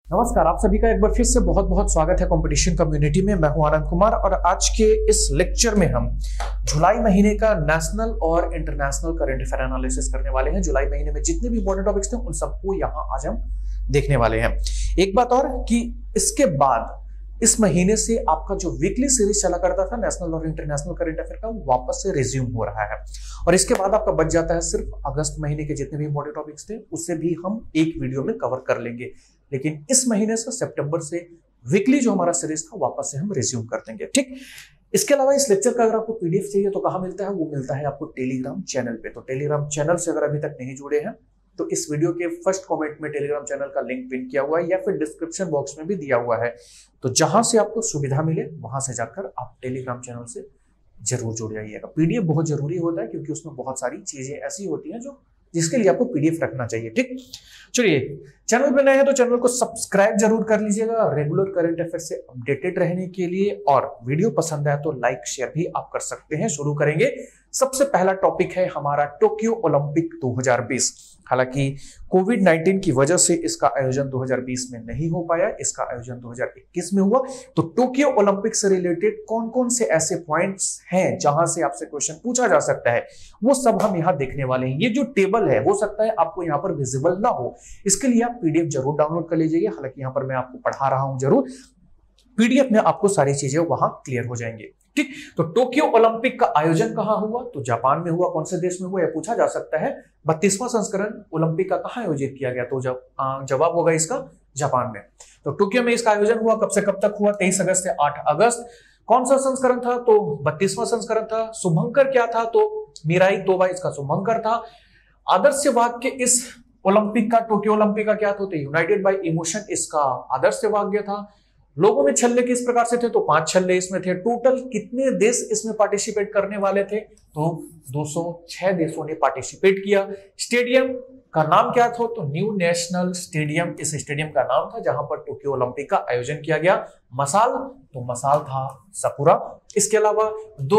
नमस्कार, आप सभी का एक बार फिर से बहुत बहुत स्वागत है कंपटीशन कम्युनिटी में। मैं हूं आनंद कुमार और आज के इस लेक्चर में हम जुलाई महीने का नेशनल और इंटरनेशनल करंट अफेयर एनालिसिस करने वाले हैं। जुलाई महीने में जितने भी इंपॉर्टेंट टॉपिक्स थे उन सबको यहाँ आज हम देखने वाले हैं। एक बात और कि इसके बाद इस महीने से आपका जो वीकली सीरीज चला करता था नेशनल और इंटरनेशनल करंट अफेयर का, वो वापस से रिज्यूम हो रहा है और इसके बाद आपका बच जाता है सिर्फ अगस्त महीने के जितने भी इंपॉर्टेंट टॉपिक्स थे उसे भी हम एक वीडियो में कवर कर लेंगे। लेकिन इस महीने से सितंबर से वीकली जो हमारा सीरीज था वापस से हम रिज्यूम कर देंगे। ठीक, इसके अलावा इस लेक्चर का अगर आपको पीडीएफ चाहिए तो कहां मिलता है? वो मिलता है आपको टेलीग्राम चैनल पे। तो टेलीग्राम चैनल से अगर अभी तक नहीं जुड़े हैं तो इस वीडियो के फर्स्ट कमेंट में टेलीग्राम चैनल का लिंक पिन किया हुआ है या फिर डिस्क्रिप्शन बॉक्स में भी दिया हुआ है। तो जहां से आपको सुविधा मिले वहां से जाकर आप टेलीग्राम चैनल से जरूर जुड़ जाइएगा। पीडीएफ बहुत जरूरी होता है क्योंकि उसमें बहुत सारी चीजें ऐसी होती हैं जो जिसके लिए आपको पीडीएफ रखना चाहिए। ठीक, चलिए, चैनल पे नए हैं तो चैनल को सब्सक्राइब जरूर कर लीजिएगा रेगुलर करंट अफेयर से अपडेटेड रहने के लिए, और वीडियो पसंद आए तो लाइक शेयर भी आप कर सकते हैं। शुरू करेंगे। सबसे पहला टॉपिक है हमारा टोक्यो ओलंपिक 2020। हालांकि कोविड-19 की वजह से इसका आयोजन 2020 में नहीं हो पाया, इसका आयोजन 2021 में हुआ। तो टोक्यो ओलंपिक से रिलेटेड कौन कौन से ऐसे पॉइंट्स हैं जहां से आपसे क्वेश्चन पूछा जा सकता है, वो सब हम यहां देखने वाले हैं। ये जो टेबल है हो सकता है आपको यहां पर विजिबल ना हो, इसके लिए आप पीडीएफ जरूर डाउनलोड कर लीजिए। हालांकि यहां पर मैं आपको पढ़ा रहा हूं जरूर, पीडीएफ में आपको सारी चीजें वहां क्लियर हो जाएंगे। ठीक, तो टोक्यो ओलंपिक का आयोजन कहां हुआ? तो जापान में हुआ। कौन से देश में हुआ यह पूछा जा सकता है। 32वां संस्करण ओलंपिक का कहां आयोजित किया गया? तो जवाब होगा इसका जापान में। तो टोक्यो में इसका आयोजन हुआ। कब से कब तक हुआ? 23 अगस्त से 8 अगस्त। कौन सा संस्करण था? तो 32वां संस्करण था। शुभंकर क्या था? तो मिराई तोबा इसका शुभंकर था। आदर्श वाक्य इस ओलंपिक का, टोक्यो ओलंपिक का क्या था? यूनाइटेड बाय इमोशन इसका आदर्श वाक्य था। लोगों में छल्ले किस प्रकार से थे? तो 5 छल्ले इसमें थे। टोटल कितने देश इसमें पार्टिसिपेट करने वाले थे? तो 206 देशों ने पार्टिसिपेट किया। स्टेडियम का नाम क्या था? तो न्यू नेशनल स्टेडियम इस स्टेडियम का नाम था जहां पर टोक्यो ओलंपिक का आयोजन किया गया। मसाल, तो मसाल था सकुरा। इसके अलावा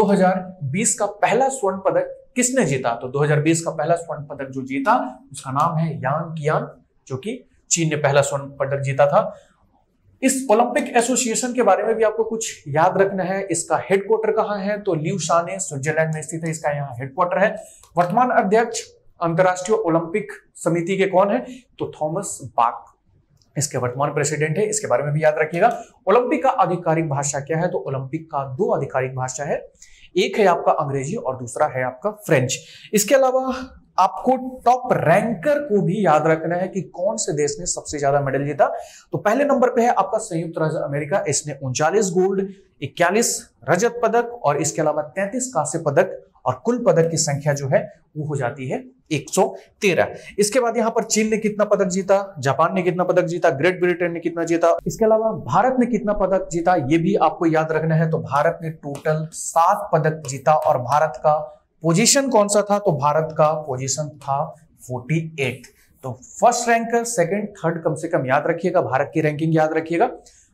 2020 का पहला स्वर्ण पदक किसने जीता? तो 2020 का पहला स्वर्ण पदक जो जीता उसका नाम है यांग कियान, जो कि चीन ने पहला स्वर्ण पदक जीता था। इस ओलंपिक एसोसिएशन के बारे में भी आपको कुछ याद रखना है। इसका हेडक्वार्टर कहां है? तो ल्यूशाने स्विट्जरलैंड में स्थित है, इसका यहाँ हेडक्वार्टर है। वर्तमान अध्यक्ष अंतरराष्ट्रीय ओलंपिक समिति के कौन है? तो थॉमस बाक इसके वर्तमान प्रेसिडेंट है। इसके बारे में भी याद रखिएगा। ओलंपिक का आधिकारिक भाषा क्या है? तो ओलंपिक का 2 आधिकारिक भाषा है, एक है आपका अंग्रेजी और दूसरा है आपका फ्रेंच। इसके अलावा आपको टॉप रैंकर को भी याद रखना है कि कौन से देश ने सबसे ज्यादा मेडल जीता। तो पहले नंबर पे है आपका संयुक्त राज्य अमेरिका, इसने 39 गोल्ड, 41 रजत पदक और इसके अलावा 33 कांस्य पदक, और कुल पदक की संख्या जो है वो हो जाती है 113। इसके बाद यहाँ पर चीन ने कितना पदक जीता, जापान ने कितना पदक जीता, ग्रेट ब्रिटेन ने कितना जीता, इसके अलावा भारत ने कितना पदक जीता ये भी आपको याद रखना है। तो भारत ने टोटल 7 पदक जीता और भारत का पोजीशन कौन सा था? तो भारत का पोजीशन था 48। तो फर्स्ट रैंकर, सेकंड, थर्ड कम से कम याद रखिएगा, भारत की रैंकिंग याद रखिएगा।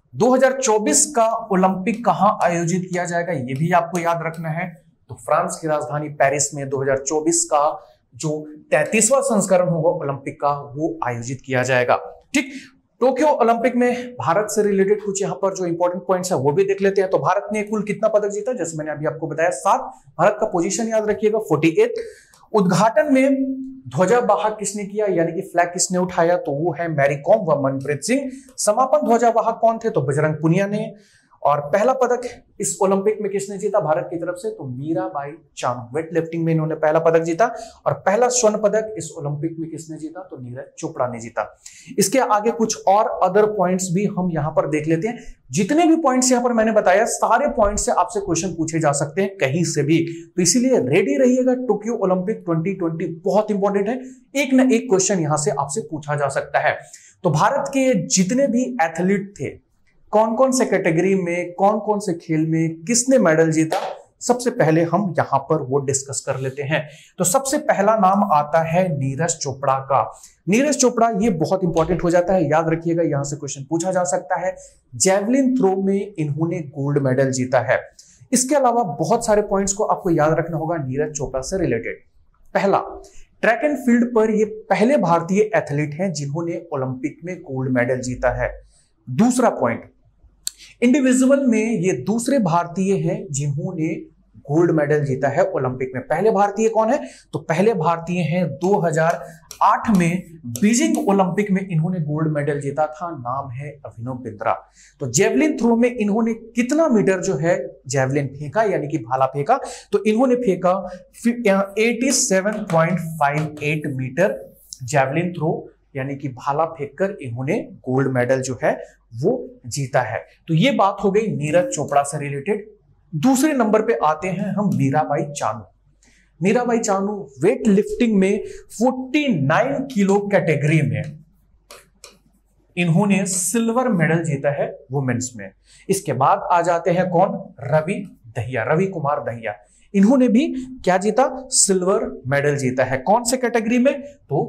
2024 का ओलंपिक कहां आयोजित किया जाएगा ये भी आपको याद रखना है। तो फ्रांस की राजधानी पेरिस में 2024 का जो 33वां संस्करण होगा ओलंपिक का वो आयोजित किया जाएगा। ठीक, टोक्यो ओलंपिक में भारत से रिलेटेड कुछ यहाँ पर जो इंपॉर्टेंट पॉइंट्स है वो भी देख लेते हैं। तो भारत ने कुल कितना पदक जीता? जैसे मैंने अभी आपको बताया 7। भारत का पोजीशन याद रखिएगा 48। उद्घाटन में ध्वजावाहक किसने किया, यानी कि फ्लैग किसने उठाया? तो वो है मैरी कॉम व मनप्रीत सिंह। समापन ध्वजावाहक कौन थे? तो बजरंग पुनिया ने। और पहला पदक इस ओलंपिक में किसने जीता भारत की तरफ से? तो मीराबाई चानू, वेट लिफ्टिंग में इन्होंने पहला पदक जीता। और पहला स्वर्ण पदक इस ओलंपिक में किसने जीता? तो नीरज चोपड़ा ने जीता। इसके आगे कुछ और अदर पॉइंट्स भी हम यहां पर देख लेते हैं। जितने भी पॉइंट्स यहां पर मैंने बताया सारे पॉइंट्स से आपसे क्वेश्चन पूछे जा सकते हैं कहीं से भी, तो इसीलिए रेडी रहिएगा। टोक्यो ओलंपिक 2020 बहुत इंपॉर्टेंट है, एक ना एक क्वेश्चन यहां से आपसे पूछा जा सकता है। तो भारत के जितने भी एथलीट थे, कौन कौन से कैटेगरी में, कौन कौन से खेल में किसने मेडल जीता, सबसे पहले हम यहां पर वो डिस्कस कर लेते हैं। तो सबसे पहला नाम आता है नीरज चोपड़ा का। नीरज चोपड़ा ये बहुत इंपॉर्टेंट हो जाता है, याद रखिएगा, यहां से क्वेश्चन पूछा जा सकता है। जेवलिन थ्रो में इन्होंने गोल्ड मेडल जीता है। इसके अलावा बहुत सारे पॉइंट्स को आपको याद रखना होगा नीरज चोपड़ा से रिलेटेड। पहला, ट्रैक एंड फील्ड पर ये पहले भारतीय एथलीट हैं जिन्होंने ओलंपिक में गोल्ड मेडल जीता है। दूसरा पॉइंट, इंडिविजुअल में ये दूसरे भारतीय हैं जिन्होंने गोल्ड मेडल जीता है ओलंपिक में। पहले भारतीय कौन है? तो पहले भारतीय हैं 2008 में बीजिंग ओलंपिक में इन्होंने गोल्ड मेडल जीता था, नाम है अभिनव बिंद्रा। तो जेवलिन थ्रो में इन्होंने कितना मीटर जो है जेवलिन फेंका यानी कि भाला फेंका? तो इन्होंने फेंका 87.58 मीटर जेवलिन थ्रो यानी कि भाला फेंककर इन्होंने गोल्ड मेडल जो है वो जीता है। तो ये बात हो गई नीरज चोपड़ा से रिलेटेड। दूसरे नंबर पे आते हैं हम मीराबाई चानू। मीराबाई चानू वेट लिफ्टिंग में 49 किलो कैटेगरी में इन्होंने सिल्वर मेडल जीता है वुमेन्स में। इसके बाद आ जाते हैं कौन? रवि दहिया, रवि कुमार दहिया। इन्होंने भी क्या जीता? सिल्वर मेडल जीता है। कौन से कैटेगरी में? तो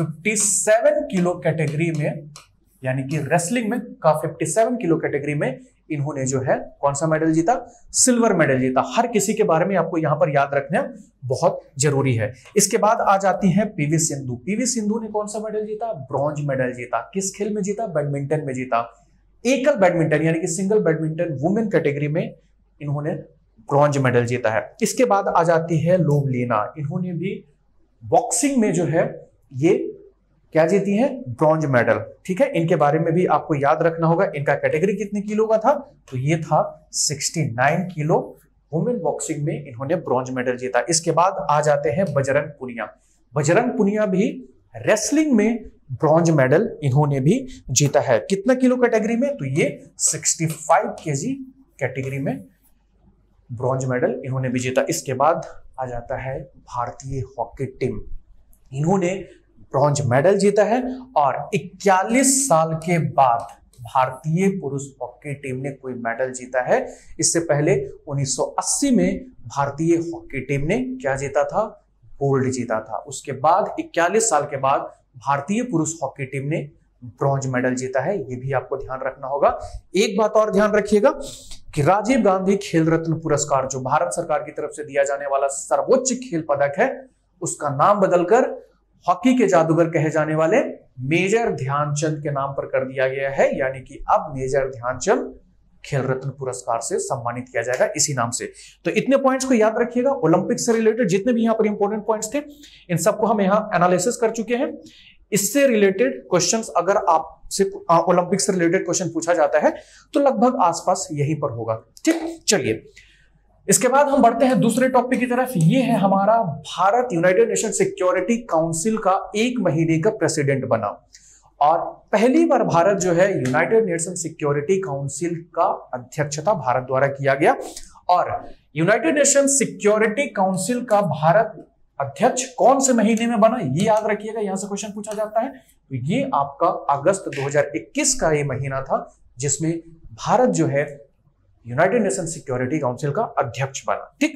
57 किलो कैटेगरी में, यानी कि रेसलिंग में का 57 किलो कैटेगरी में इन्होंने जो है कौन सा मेडल जीता? सिल्वर मेडल जीता। हर किसी के बारे में आपको यहां पर याद रखना बहुत जरूरी है। इसके बाद आ जाती है पीवी सिंधु। पीवी सिंधु ने कौन सा मेडल जीता? ब्रॉन्ज मेडल जीता। किस खेल में जीता? बैडमिंटन में जीता। एकल बैडमिंटन यानी कि सिंगल बैडमिंटन वुमेन कैटेगरी में इन्होंने ब्रॉन्ज मेडल जीता है। इसके बाद आ जाती है लोवलीना। इन्होंने भी बॉक्सिंग में जो है ये क्या जीती है? Bronze medal. ठीक है, इनके बारे में भी आपको याद रखना होगा। इनका कैटेगरी कितने किलो का था? तो ये था 69 किलो। वुमेन बॉक्सिंग में इन्होंने ब्रॉन्ज मेडल जीता। इसके बाद आ जाते हैं बजरंग पुनिया। बजरंग पुनिया भी रेसलिंग में ब्रॉन्ज मेडल इन्होंने भी जीता है। कितना किलो कैटेगरी में? तो ये 65 केजी कैटेगरी में ब्रॉन्ज मेडल इन्होंने भी जीता। इसके बाद आ जाता है भारतीय हॉकी टीम। इन्होंने ब्रॉन्ज मेडल जीता है और 41 साल के बाद भारतीय पुरुष हॉकी टीम ने कोई मेडल जीता है। इससे पहले 1980 में भारतीय हॉकी टीम ने क्या जीता था? गोल्ड जीता था। उसके बाद 41 साल के बाद भारतीय पुरुष हॉकी टीम ने ब्रॉन्ज मेडल जीता है। ये भी आपको ध्यान रखना होगा। एक बात और ध्यान रखिएगा कि राजीव गांधी खेल रत्न पुरस्कार जो भारत सरकार की तरफ से दिया जाने वाला सर्वोच्च खेल पदक है, उसका नाम बदलकर हॉकी के जादूगर कहे जाने वाले मेजर ध्यानचंद के नाम पर कर दिया गया है। यानी कि अब मेजर ध्यानचंद खेल रत्न पुरस्कार से सम्मानित किया जाएगा इसी नाम से। तो इतने पॉइंट्स को याद रखिएगा। ओलंपिक से रिलेटेड जितने भी यहां पर इंपॉर्टेंट पॉइंट्स थे, इन सबको हम यहां एनालिसिस कर चुके हैं। इससे रिलेटेड क्वेश्चंस अगर आपसे ओलंपिक से रिलेटेड क्वेश्चन पूछा जाता है तो लगभग आसपास यहीं पर होगा। ठीक, चलिए इसके बाद हम बढ़ते हैं दूसरे टॉपिक की तरफ। ये है हमारा Bharat United Nation Security Council का 1 महीने का प्रेसिडेंट बना और पहली बार भारत जो है यूनाइटेड नेशन सिक्योरिटी काउंसिल का अध्यक्षता भारत द्वारा किया गया। और यूनाइटेड नेशन सिक्योरिटी काउंसिल का भारत अध्यक्ष कौन से महीने में बना? ये याद रखिएगा, यहां से क्वेश्चन पूछा जाता है। तो ये आपका अगस्त 2021 का ये महीना था जिसमें भारत जो है यूनाइटेड नेशन सिक्योरिटी काउंसिल का अध्यक्ष बना। ठीक,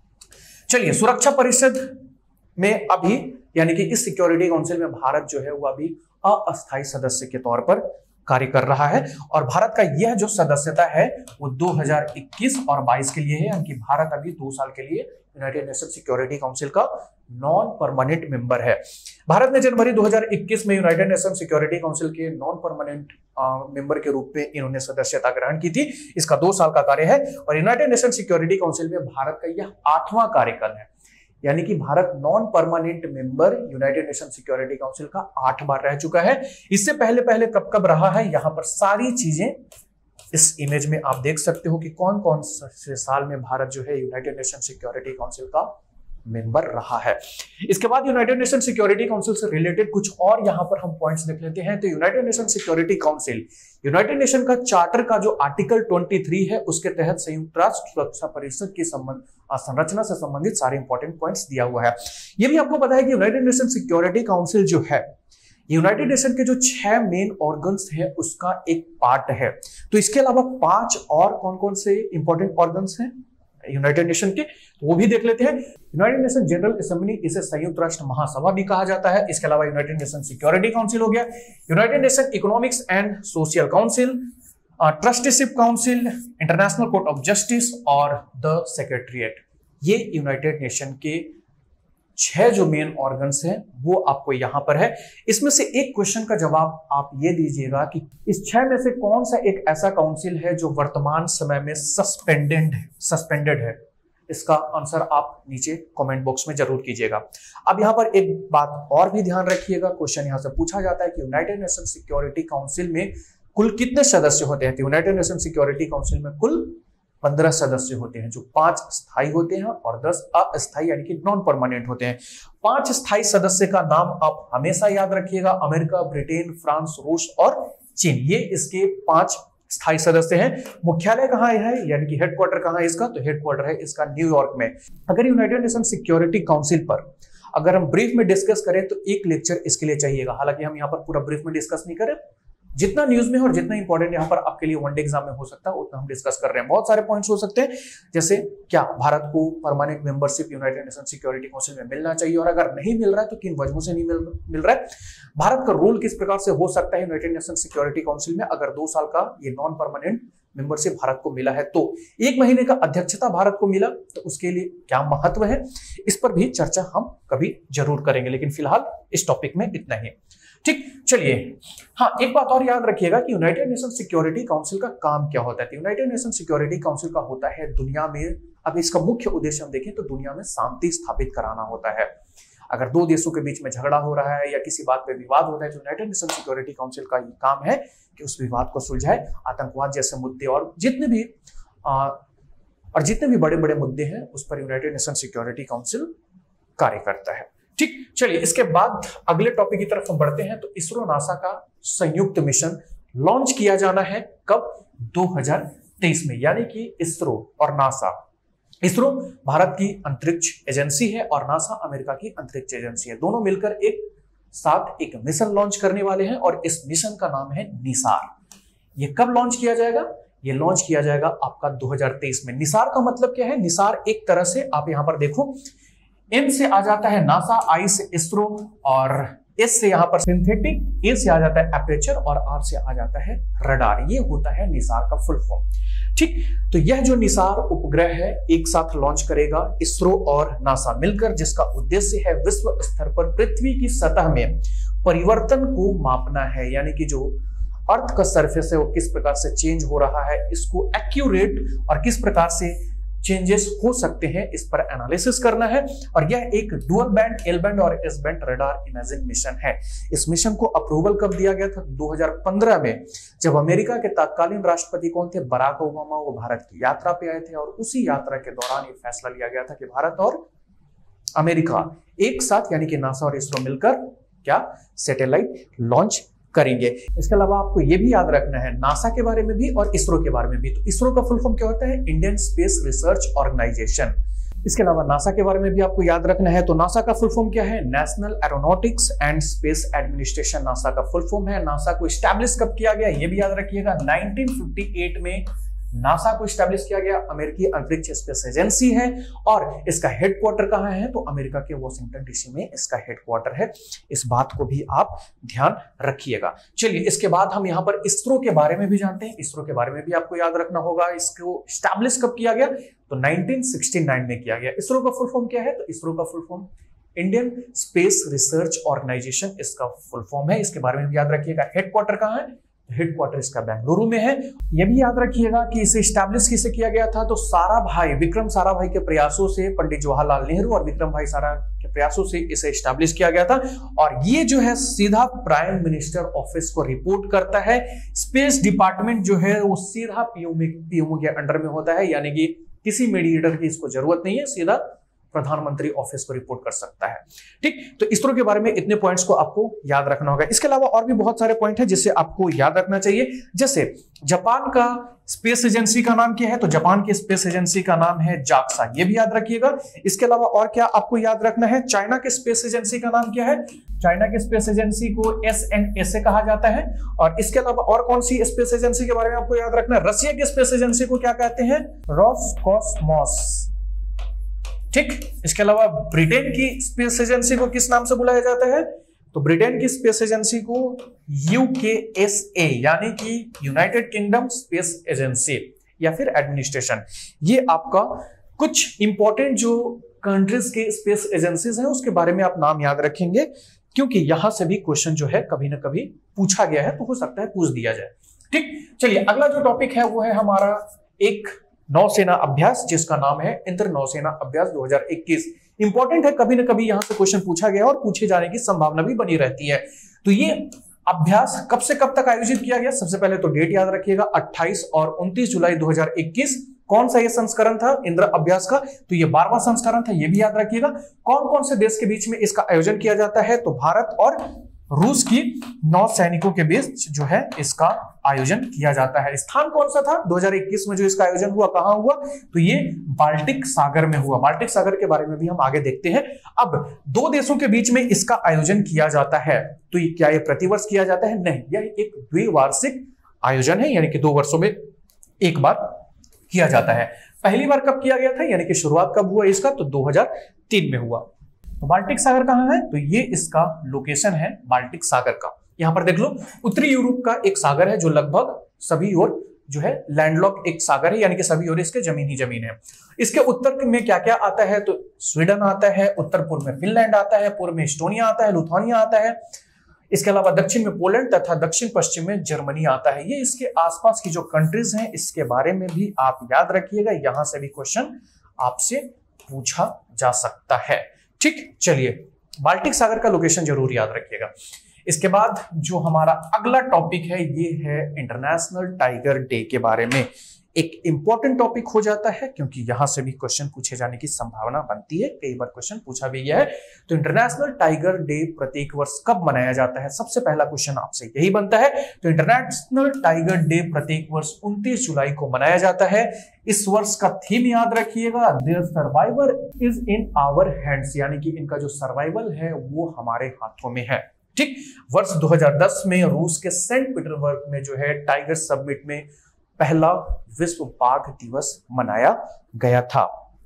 चलिए सुरक्षा परिषद में अभी यानी कि इस सिक्योरिटी काउंसिल में भारत जो है वो अभी अस्थायी सदस्य के तौर पर कार्य कर रहा है। और भारत का यह जो सदस्यता है वो 2021 और 22 के लिए है, यानी कि भारत अभी 2 साल के लिए यूनाइटेड नेशन सिक्योरिटी काउंसिल का नॉन परमानेंट मेंबर है। भारत ने जनवरी 2021 में यूनाइटेड नेशन सिक्योरिटी काउंसिल के नॉन परमानेंट मेंबर के रूप में इन्होंने सदस्यता ग्रहण की थी। इसका 2 साल का कार्य है और यूनाइटेड नेशन सिक्योरिटी काउंसिल में भारत का यह 8वां कार्यकाल है। यानी कि Bharat non permanent member United Nation Security Council का 8 बार रह चुका है। इससे पहले पहले कब कब रहा है, यहां पर सारी चीजें इस इमेज में आप देख सकते हो कि कौन कौन से साल में भारत जो है यूनाइटेड नेशन सिक्योरिटी काउंसिल का मेंबर रहा है। इसके बाद यूनाइटेड नेशन सिक्योरिटी काउंसिल से रिलेटेड कुछ और यहां पर हम पॉइंट्स देख लेते हैं। तो United Nation Security Council United Nation का चार्टर का जो आर्टिकल 23 है उसके तहत संयुक्त राष्ट्र सुरक्षा परिषद की संरचना से संबंधित सारे इंपॉर्टेंट पॉइंट्स दिया हुआ है। यह भी आपको पता है कि यूनाइटेड नेशन सिक्योरिटी काउंसिल जो है यूनाइटेड नेशन के जो 6 मेन ऑर्गन्स है उसका एक पार्ट है। तो इसके अलावा 5 और कौन कौन से इंपॉर्टेंट ऑर्गन्स हैं यूनाइटेड नेशन के, तो वो भी देख लेते हैं। यूनाइटेड नेशन जनरल असेंबली, इसे संयुक्त राष्ट्र महासभा भी कहा जाता है। इसके अलावा यूनाइटेड नेशन सिक्योरिटी काउंसिल हो गया, United Nation economics and social council, trusteeship council, international court of justice और द सेक्रेटरीट। ये यूनाइटेड नेशन के 6 जो मेन ऑर्गन्स हैं वो आपको यहां पर है। इसमें से एक क्वेश्चन का जवाब आप ये दीजिएगा कि इस 6 में से कौन सा एक ऐसा काउंसिल है जो वर्तमान समय में सस्पेंडेड है। इसका आंसर आप नीचे कमेंट बॉक्स में जरूर कीजिएगा। अब यहां पर एक बात और भी ध्यान रखिएगा, क्वेश्चन यहां से पूछा जाता है कि यूनाइटेड नेशन सिक्योरिटी काउंसिल में कुल कितने सदस्य होते हैं। तो यूनाइटेड नेशन सिक्योरिटी काउंसिल में कुल 15 सदस्य होते हैं, जो 5 स्थायी होते हैं और 10 अस्थायी यानी कि नॉन परमानेंट होते हैं। 5 स्थायी सदस्य का नाम आप हमेशा याद रखिएगा, अमेरिका, ब्रिटेन, फ्रांस, रूस और चीन। ये इसके 5 स्थायी सदस्य हैं। मुख्यालय कहाँ है यानी कि हेडक्वार्टर कहाँ है इसका, तो हेडक्वार्टर है इसका न्यूयॉर्क में। अगर यूनाइटेड नेशन सिक्योरिटी काउंसिल पर अगर हम ब्रीफ में डिस्कस करें तो एक लेक्चर इसके लिए चाहिएगा। हालांकि हम यहाँ पर पूरा ब्रीफ में डिस्कस नहीं करें, जितना न्यूज में और जितना इंपॉर्टेंट यहाँ पर आपके लिए वनडे एग्जाम में हो सकता है उतना हम डिस्कस कर रहे हैं। बहुत सारे पॉइंट्स हो सकते हैं, जैसे क्या भारत को permanent membership United Nation Security Council में मिलना चाहिए और अगर नहीं मिल रहा है तो किन वजहों से नहीं मिल रहा है। भारत का रोल किस प्रकार से हो सकता है यूनाइटेड नेशन सिक्योरिटी काउंसिल में अगर 2 साल का ये नॉन परमानेंट मेंबरशिप भारत को मिला है, तो 1 महीने का अध्यक्षता भारत को मिला तो उसके लिए क्या महत्व है, इस पर भी चर्चा हम कभी जरूर करेंगे। लेकिन फिलहाल इस टॉपिक में इतना ही, ठीक। चलिए, हाँ, एक बात और याद रखिएगा कि यूनाइटेड नेशन सिक्योरिटी काउंसिल का काम क्या होता है। यूनाइटेड नेशन सिक्योरिटी काउंसिल का होता है दुनिया में, अब इसका मुख्य उद्देश्य हम देखें तो दुनिया में शांति स्थापित कराना होता है। अगर 2 देशों के बीच में झगड़ा हो रहा है या किसी बात पे विवाद होता है तो यूनाइटेड नेशन सिक्योरिटी काउंसिल का ये काम है कि उस विवाद को सुलझाए। आतंकवाद जैसे मुद्दे और जितने भी बड़े बड़े मुद्दे हैं उस पर यूनाइटेड नेशन सिक्योरिटी काउंसिल कार्य करता है, ठीक। चलिए, इसके बाद अगले टॉपिक की तरफ हम बढ़ते हैं। तो इसरो नासा का संयुक्त मिशन लॉन्च किया जाना है कब, 2023 में, यानी कि इसरो और नासा, इसरो भारत की अंतरिक्ष एजेंसी है और नासा अमेरिका की अंतरिक्ष एजेंसी है। दोनों मिलकर एक साथ एक मिशन लॉन्च करने वाले हैं और इस मिशन का नाम है निसार। ये कब लॉन्च किया जाएगा, ये लॉन्च किया जाएगा आपका 2023 में। निसार का मतलब क्या है, निसार एक तरह से आप यहां पर देखो, एन से आ जाता है नासा, आई से इसरो और एस से यहां पर सिंथेटिक, ए से आ जाता है एपर्चर और आर से आ जाता है रडार। ये होता है निसार का फुल फॉर्म, ठीक। तो यह जो निसार उपग्रह है एक साथ लॉन्च करेगा इसरो और नासा मिलकर, जिसका उद्देश्य है विश्व स्तर पर पृथ्वी की सतह में परिवर्तन को मापना है, यानी कि जो अर्थ का सरफेस है वो किस प्रकार से चेंज हो रहा है, इसको एक्यूरेट और किस प्रकार से चेंजेस हो सकते हैं इस पर एनालिसिस करना है। और यह एक डुअल बैंड, एल बैंड और S band radar imaging mission है। इस मिशन को अप्रूवल कब दिया गया था, 2015 में, जब अमेरिका के तत्कालीन राष्ट्रपति कौन थे, बराक ओबामा, वो भारत की यात्रा पे आए थे और उसी यात्रा के दौरान ये फैसला लिया गया था कि भारत और अमेरिका एक साथ यानी कि नासा और इसरो मिलकर क्या सैटेलाइट लॉन्च करेंगे। इसके अलावा आपको यह भी याद रखना है नासा के बारे में भी और इसरो के बारे में भी। तो इसरो का फुल फॉर्म क्या होता है, इंडियन स्पेस रिसर्च ऑर्गेनाइजेशन। इसके अलावा नासा के बारे में भी आपको याद रखना है। तो नासा का फुल फॉर्म क्या है, National Aeronautics and Space Administration NASA का फुल फॉर्म है। नासा को एस्टैब्लिश कब किया गया, ये भी याद रखिएगा, 1958 में नासा को एस्टैब्लिश किया गया। अमेरिकी अंतरिक्ष स्पेस एजेंसी है और इसका हेडक्वार्टर कहां है, तो अमेरिका के वाशिंगटन डीसी में इसका हेडक्वार्टर है। इस बात को भी आप ध्यान रखिएगा। चलिए, इसके बाद हम यहां पर इसरो के बारे में भी जानते हैं। इसरो के बारे में भी आपको याद रखना होगा। इसको एस्टैब्लिश कब किया गया, तो 1969 में किया गया। इसरो का फुल फॉर्म क्या है, तो इसरो का full form Indian Space Research Organisation इसका फुल फॉर्म है। इसके बारे में भी याद रखिएगा। हेडक्वार्टर कहां है, हेडक्वार्टर इसका बेंगलुरु में है। यह भी याद रखिएगा कि इसे एस्टैब्लिश किसे किया गया था, तो साराभाई, विक्रम साराभाई के प्रयासों से, पंडित जवाहरलाल नेहरू और विक्रम भाई सारा के प्रयासों से इसे एस्टैब्लिश किया गया था। और ये जो है सीधा प्राइम मिनिस्टर ऑफिस को रिपोर्ट करता है। स्पेस डिपार्टमेंट जो है वो सीधा पीएमओ के अंडर में होता है, यानी कि किसी मीडिएटर की इसको जरूरत नहीं है, सीधा प्रधानमंत्री ऑफिस को रिपोर्ट कर सकता है, ठीक। तो इसरो के बारे में इतने पॉइंट्स को आपको याद रखना होगा। इसके अलावा और भी बहुत सारे पॉइंट हैं जिसे आपको याद रखना चाहिए। जैसे जापान का स्पेस एजेंसी का नाम क्या है, तो जापान की स्पेस एजेंसी का नाम है जाक्सा, ये भी याद रखिएगा। इसके अलावा और क्या आपको याद रखना है, चाइना के स्पेस एजेंसी का नाम क्या है, चाइना के स्पेस एजेंसी को SNSA कहा जाता है। और इसके अलावा और कौन सी स्पेस एजेंसी के बारे में आपको याद रखना है, रशिया की स्पेस एजेंसी को क्या कहते हैं, रोसकॉस्मोस, ठीक। इसके अलावा ब्रिटेन की स्पेस एजेंसी को किस नाम से बुलाया जाता है, तो ब्रिटेन की स्पेस एजेंसी को UKSA यानी कि यूनाइटेड किंगडम स्पेस एजेंसी या फिर एडमिनिस्ट्रेशन। ये आपका कुछ इंपॉर्टेंट जो कंट्रीज के स्पेस एजेंसीज हैं उसके बारे में आप नाम याद रखेंगे, क्योंकि यहां से भी क्वेश्चन जो है कभी ना कभी पूछा गया है, तो हो सकता है पूछ दिया जाए। ठीक, चलिए अगला जो टॉपिक है वो है हमारा एक नौसेना अभ्यास, जिसका नाम है इंद्र नौसेना अभ्यास 2021। इंपॉर्टेंट है, कभी ना कभी यहां से क्वेश्चन पूछा गया और पूछे जाने की संभावना भी बनी रहती है। तो ये अभ्यास कब से कब तक आयोजित किया गया, सबसे पहले तो डेट याद रखिएगा, 28 और 29 जुलाई 2021। कौन सा ये संस्करण था इंद्र अभ्यास का, तो ये 12वां संस्करण था, ये भी याद रखिएगा। कौन कौन से देश के बीच में इसका आयोजन किया जाता है, तो भारत और रूस की नौसैनिकों के बीच जो है इसका आयोजन किया जाता है। स्थान कौन सा था 2021 में जो इसका आयोजन हुआ, कहां हुआ, तो ये बाल्टिक सागर में हुआ। बाल्टिक सागर के बारे में भी हम आगे देखते हैं। अब दो देशों के बीच में इसका आयोजन किया जाता है, तो ये क्या ये प्रतिवर्ष किया जाता है, नहीं, यह एक द्विवार्षिक आयोजन है, यानी कि 2 वर्षों में एक बार किया जाता है। पहली बार कब किया गया था, यानी कि शुरुआत कब हुआ इसका, तो 2003 में हुआ। तो बाल्टिक सागर कहां है, तो ये इसका लोकेशन है बाल्टिक सागर का। यहां पर देख लो, उत्तरी यूरोप का एक सागर है जो लगभग सभी ओर जो है लैंडलॉक एक सागर है, यानी कि सभी ओर इसके जमीन ही जमीन है। इसके उत्तर में क्या क्या आता है, तो स्वीडन आता है, उत्तर पूर्व में फिनलैंड आता है, पूर्व में एस्टोनिया आता है, लिथुआनिया आता है, इसके अलावा दक्षिण में पोलैंड तथा दक्षिण पश्चिम में जर्मनी आता है। ये इसके आसपास की जो कंट्रीज हैं इसके बारे में भी आप याद रखिएगा, यहां से भी क्वेश्चन आपसे पूछा जा सकता है। ठीक, चलिए बाल्टिक सागर का लोकेशन जरूर याद रखिएगा। इसके बाद जो हमारा अगला टॉपिक है ये है इंटरनेशनल टाइगर डे के बारे में। एक इंपॉर्टेंट टॉपिक हो जाता है क्योंकि यहां से भी क्वेश्चन पूछे जाने की संभावना बनती है, कई बार क्वेश्चन पूछा भी गया है। तो इंटरनेशनल टाइगर डे प्रत्येक वर्ष कब मनाया जाता है, सबसे पहला क्वेश्चन आपसे यही बनता है। तो इंटरनेशनल टाइगर डे प्रत्येक वर्ष 29 जुलाई को मनाया जाता है। इस वर्ष का थीम याद रखिएगा, their survival is in our hands, यानी कि इनका जो सर्वाइवल है वो हमारे हाथों में है। ठीक, वर्ष 2010 में रूस के सेंट पीटर्सबर्ग में जो है टाइगर समिट में पहला विश्व बाघ दिवस मनाया गया था।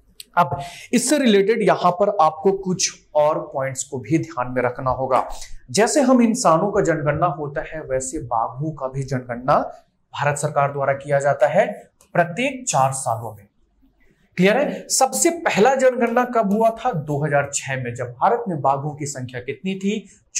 अब इससे रिलेटेड यहां पर आपको कुछ और पॉइंट्स को भी ध्यान में रखना होगा। जैसे हम इंसानों का जनगणना होता है वैसे बाघों का भी जनगणना भारत सरकार द्वारा किया जाता है प्रत्येक 4 सालों में। क्लियर है। सबसे पहला जनगणना कब हुआ था, 2006 में, जब भारत में बाघों की संख्या कितनी थी,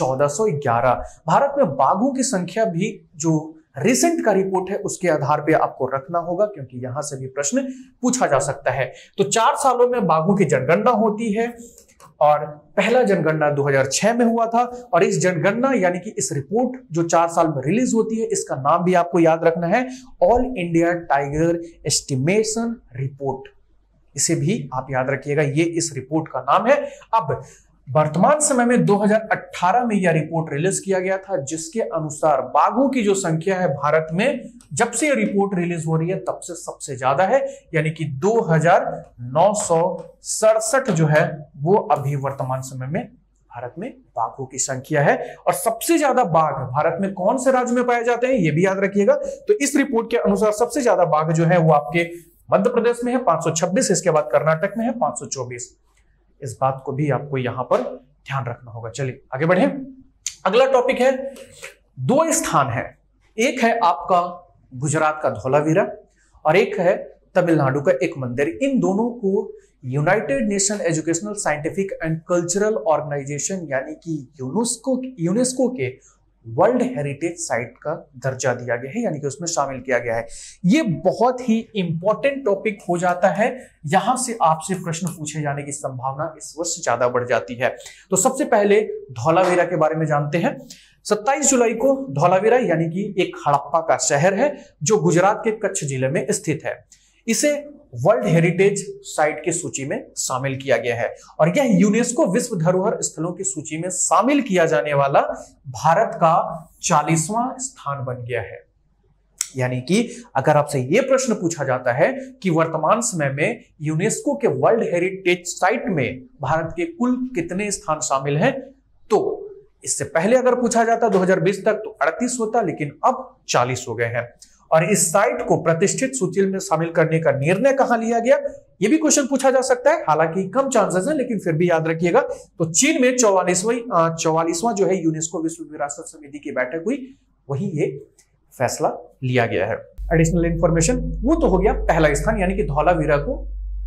1411। भारत में बाघों की संख्या भी जो रिसेंट का रिपोर्ट है उसके आधार पे आपको रखना होगा, क्योंकि यहां से भी प्रश्न पूछा जा सकता है। तो 4 सालों में बाघों की जनगणना होती है और पहला जनगणना 2006 में हुआ था। और इस जनगणना यानी कि इस रिपोर्ट जो 4 साल में रिलीज होती है, इसका नाम भी आपको याद रखना है, all India tiger estimation report. इसे भी आप याद रखिएगा, ये इस रिपोर्ट का नाम है। अब वर्तमान समय में 2018 में यह रिपोर्ट रिलीज किया गया था, जिसके अनुसार बाघों की जो संख्या है भारत में जब से यह रिपोर्ट रिलीज हो रही है तब से सबसे ज्यादा है, यानी कि 2967 जो है वो अभी वर्तमान समय में भारत में बाघों की संख्या है। और सबसे ज्यादा बाघ भारत में कौन से राज्य में पाए जाते हैं ये भी याद रखिएगा। तो इस रिपोर्ट के अनुसार सबसे ज्यादा बाघ जो है वो आपके मध्य प्रदेश में है 526, इसके बाद कर्नाटक में है 524। इस बात को भी आपको यहां पर ध्यान रखना होगा। चलिए आगे बढ़े। अगला टॉपिक है, 2 स्थान है, एक है आपका गुजरात का धौलावीरा और एक है तमिलनाडु का एक मंदिर। इन दोनों को United Nation Educational Scientific and Cultural Organization यानी कि यूनेस्को के वर्ल्ड हेरिटेज साइट का दर्जा दिया गया है, यानी कि उसमें शामिल किया गया है। ये बहुत ही इंपॉर्टेंट टॉपिक हो जाता है, यहां से आपसे प्रश्न पूछे जाने की संभावना इस वर्ष ज्यादा बढ़ जाती है। तो सबसे पहले धौलावीरा के बारे में जानते हैं। 27 जुलाई को धौलावीरा यानी कि एक हड़प्पा का शहर है जो गुजरात के कच्छ जिले में स्थित है। इसे वर्ल्ड हेरिटेज साइट की सूची में शामिल किया गया है और यह यूनेस्को विश्व धरोहर स्थलों की सूची में शामिल किया जाने वाला भारत का 40वां स्थान बन गया है। यानी कि अगर आपसे यह प्रश्न पूछा जाता है कि वर्तमान समय में यूनेस्को के वर्ल्ड हेरिटेज साइट में भारत के कुल कितने स्थान शामिल हैं, तो इससे पहले अगर पूछा जाता 2020 तक तो 38 होता, लेकिन अब 40 हो गए हैं। और इस साइट को प्रतिष्ठित सूची में शामिल करने का निर्णय कहां लिया गया, यह भी क्वेश्चन पूछा जा सकता है, हालांकि कम चांसेस है लेकिन फिर भी याद रखिएगा। तो चीन में 44वां जो है यूनेस्को विश्व विरासत समिति की बैठक हुई, वही ये फैसला लिया गया है। एडिशनल इंफॉर्मेशन वो तो हो गया पहला स्थान, यानी कि धौलावीरा को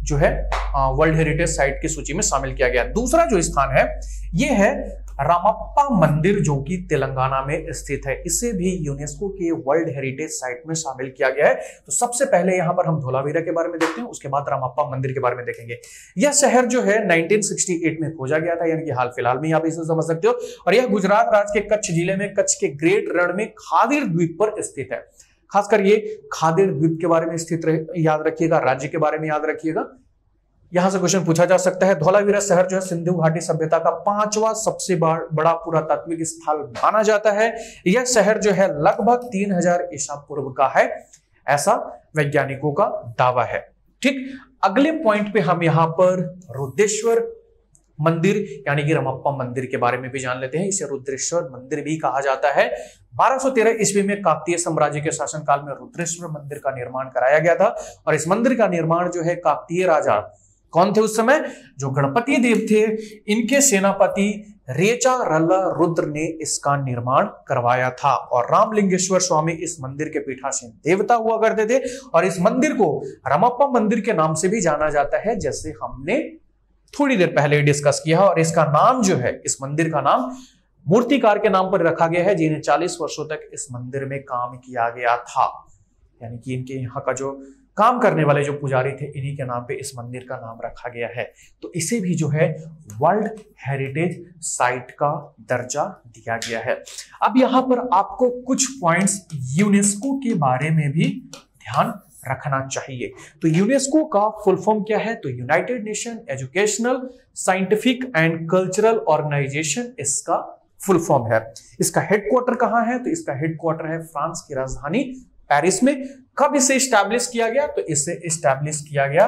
जो है वर्ल्ड हेरिटेज साइट की सूची में शामिल किया गया। दूसरा जो स्थान है ये है रामप्पा मंदिर, जो कि तेलंगाना में स्थित है। इसे भी यूनेस्को के वर्ल्ड हेरिटेज साइट में शामिल किया गया है। तो सबसे पहले यहां पर हम धोलावीरा के बारे में देखते हैं, उसके बाद रामप्पा मंदिर के बारे में देखेंगे। यह शहर जो है 1968 में खोजा गया था, यानी कि हाल फिलहाल में आप इसे समझ सकते हो। और यह गुजरात राज्य के कच्छ जिले में कच्छ के ग्रेट रण में खादिर द्वीप पर स्थित है। खासकर ये खादिर द्वीप के बारे में स्थित याद रखिएगा, राज्य के बारे में याद रखिएगा। यहां से क्वेश्चन पूछा जा सकता है। धौलावीरा शहर जो है सिंधु घाटी सभ्यता का 5वां सबसे बड़ा पुरातात्विक स्थल माना जाता है। यह शहर जो है लगभग 3000 ईसा पूर्व का है, ऐसा वैज्ञानिकों का दावा है। ठीक, अगले पॉइंट पे हम यहां पर रुद्रेश्वर मंदिर यानी कि रामप्पा मंदिर के बारे में भी जान लेते हैं। इसे रुद्रेश्वर मंदिर भी कहा जाता है। 1213 ईस्वी में काकतीय साम्राज्य के शासनकाल में रुद्रेश्वर मंदिर का निर्माण कराया गया था। और इस मंदिर का निर्माण जो है काकतीय राजा कौन थे उस समय, जो गणपति देव थे, इनके सेनापति रेचा रल्ला रुद्र ने इसका निर्माण करवाया था। और रामलिंगेश्वर स्वामी इस मंदिर के पीठासीन देवता हुआ करते थे। और इस मंदिर को रामप्पा मंदिर के नाम से भी जाना जाता है, जैसे हमने थोड़ी देर पहले डिस्कस किया। और इसका नाम जो है, इस मंदिर का नाम मूर्तिकार के नाम पर रखा गया है, जिन्हें 40 वर्षों तक इस मंदिर में काम किया गया था। यानी कि इनके यहाँ का जो काम करने वाले जो पुजारी थे, इन्हीं के नाम पे इस मंदिर का नाम रखा गया है। तो इसे भी जो है वर्ल्ड हेरिटेज साइट का दर्जा दिया गया है। अब यहां पर आपको कुछ पॉइंट्स यूनेस्को के बारे में भी ध्यान रखना चाहिए। तो यूनेस्को का फुल फॉर्म क्या है, तो United Nation Educational Scientific and Cultural Organization इसका फुल फॉर्म है। इसका हेडक्वार्टर कहां है, तो इसका हेडक्वार्टर है फ्रांस की राजधानी पेरिस में। कब इसे इस्टेब्लिश किया गया, तो इसे इस्टेब्लिश किया गया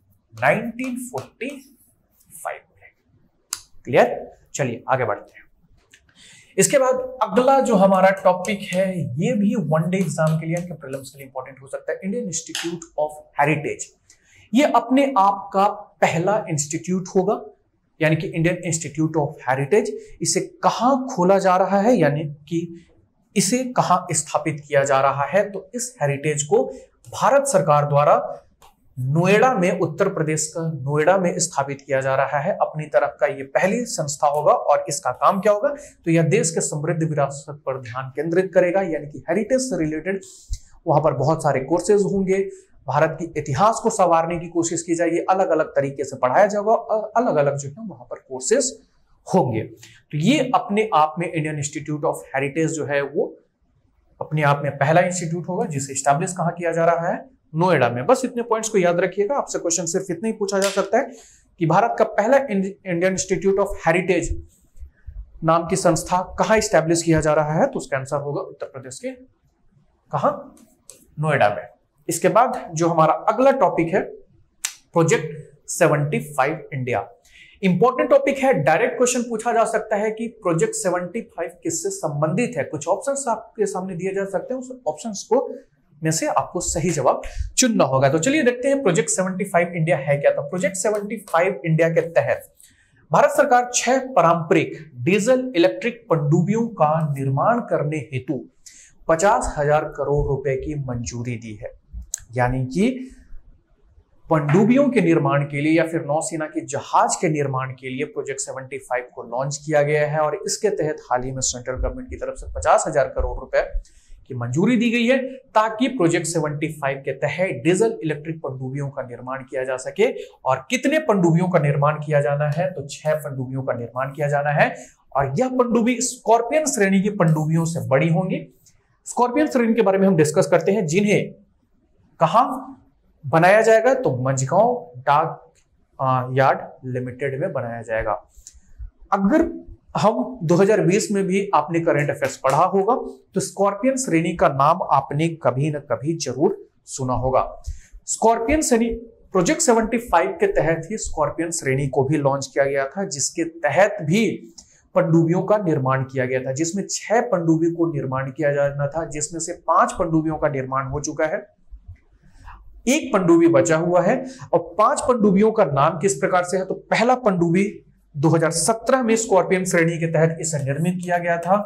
1945 में। क्लियर, चलिए आगे बढ़ते हैं। इसके बाद अगला जो हमारा टॉपिक है, ये भी वनडे एग्जाम के लिए, प्रीलिम्स के लिए इंपॉर्टेंट हो सकता है। इंडियन इंस्टीट्यूट ऑफ हेरिटेज, ये अपने आप का पहला इंस्टीट्यूट होगा, यानी कि इंडियन इंस्टीट्यूट ऑफ हेरिटेज। इसे कहां खोला जा रहा है, यानी कि इसे कहां स्थापित किया जा रहा है, तो इस हेरिटेज को भारत सरकार द्वारा नोएडा में, उत्तर प्रदेश का नोएडा में स्थापित किया जा रहा है। अपनी तरफ का ये पहली संस्था होगा। और इसका काम क्या होगा, तो यह देश के समृद्ध विरासत पर ध्यान केंद्रित करेगा, यानी कि हेरिटेज से रिलेटेड वहां पर बहुत सारे कोर्सेज होंगे। भारत के इतिहास को संवारने की कोशिश की जाएगी, अलग अलग तरीके से पढ़ाया जाएगा और अलग अलग जो है वहां पर कोर्सेज होंगे। तो ये अपने आप में इंडियन इंस्टीट्यूट ऑफ हेरिटेज जो है वो अपने आप में पहला इंस्टीट्यूट होगा, जिसे स्टैब्लिश कहां किया जा रहा है, नोएडा में। बस इतने पॉइंट्स को याद रखिएगा। आपसे क्वेश्चन सिर्फ इतना ही पूछा जा सकता है कि भारत का पहला इंडियन इंस्टीट्यूट ऑफ हेरिटेज नाम की संस्था कहां स्टैब्लिश किया जा रहा है, तो उसका आंसर होगा उत्तर प्रदेश के कहां, नोएडा में। इसके बाद जो हमारा अगला टॉपिक है, प्रोजेक्ट 75 इंडिया। इंपॉर्टेंट टॉपिक है, डायरेक्ट क्वेश्चन पूछा जा सकता है कि प्रोजेक्ट 75 किससे संबंधित है। कुछ ऑप्शंस आपके सामने दिए जा सकते हैं, उस ऑप्शंस को में से आपको सही जवाब चुनना होगा। तो चलिए देखते हैं प्रोजेक्ट 75 इंडिया है क्या। तो प्रोजेक्ट 75 इंडिया के तहत भारत सरकार 6 पारंपरिक डीजल इलेक्ट्रिक पनडुब्बियों का निर्माण करने हेतु 50,000 करोड़ रुपए की मंजूरी दी है। यानी कि पनडुब्बियों के निर्माण के लिए या फिर नौसेना के जहाज के निर्माण के लिए प्रोजेक्ट 75 को लॉन्च किया गया है। और इसके तहत हाल ही में सेंट्रल गवर्नमेंट की तरफ से 50,000 करोड़ रुपए की मंजूरी दी गई है, ताकि प्रोजेक्ट 75 के तहत डीजल इलेक्ट्रिक पनडुब्बियों का निर्माण किया जा सके। और कितने पनडुब्बियों का निर्माण किया जाना है, तो 6 पनडुब्बियों का निर्माण किया जाना है। और यह पनडुब्बी स्कॉर्पियन श्रेणी की पनडुब्बियों से बड़ी होंगी। स्कॉर्पियन श्रेणी के बारे में हम डिस्कस करते हैं, जिन्हें कहां बनाया जाएगा, तो मझगांव डाक यार्ड लिमिटेड में बनाया जाएगा। अगर हम 2020 में भी आपने करंट अफेयर्स पढ़ा होगा, तो स्कॉर्पियन श्रेणी का नाम आपने कभी ना कभी जरूर सुना होगा। स्कॉर्पियन श्रेणी प्रोजेक्ट 75 के तहत ही स्कॉर्पियन श्रेणी को भी लॉन्च किया गया था, जिसके तहत भी पनडुब्बियों का निर्माण किया गया था, जिसमें 6 पनडुब्बी को निर्माण किया जाना था, जिसमें से 5 पनडुब्बियों का निर्माण हो चुका है, 1 पनडुब्बी बचा हुआ है। और 5 पनडुब्बियों का नाम किस प्रकार से है, तो पहला पनडुब्बी 2017 में स्कॉर्पियन श्रेणी के तहत इसे निर्मित किया गया था।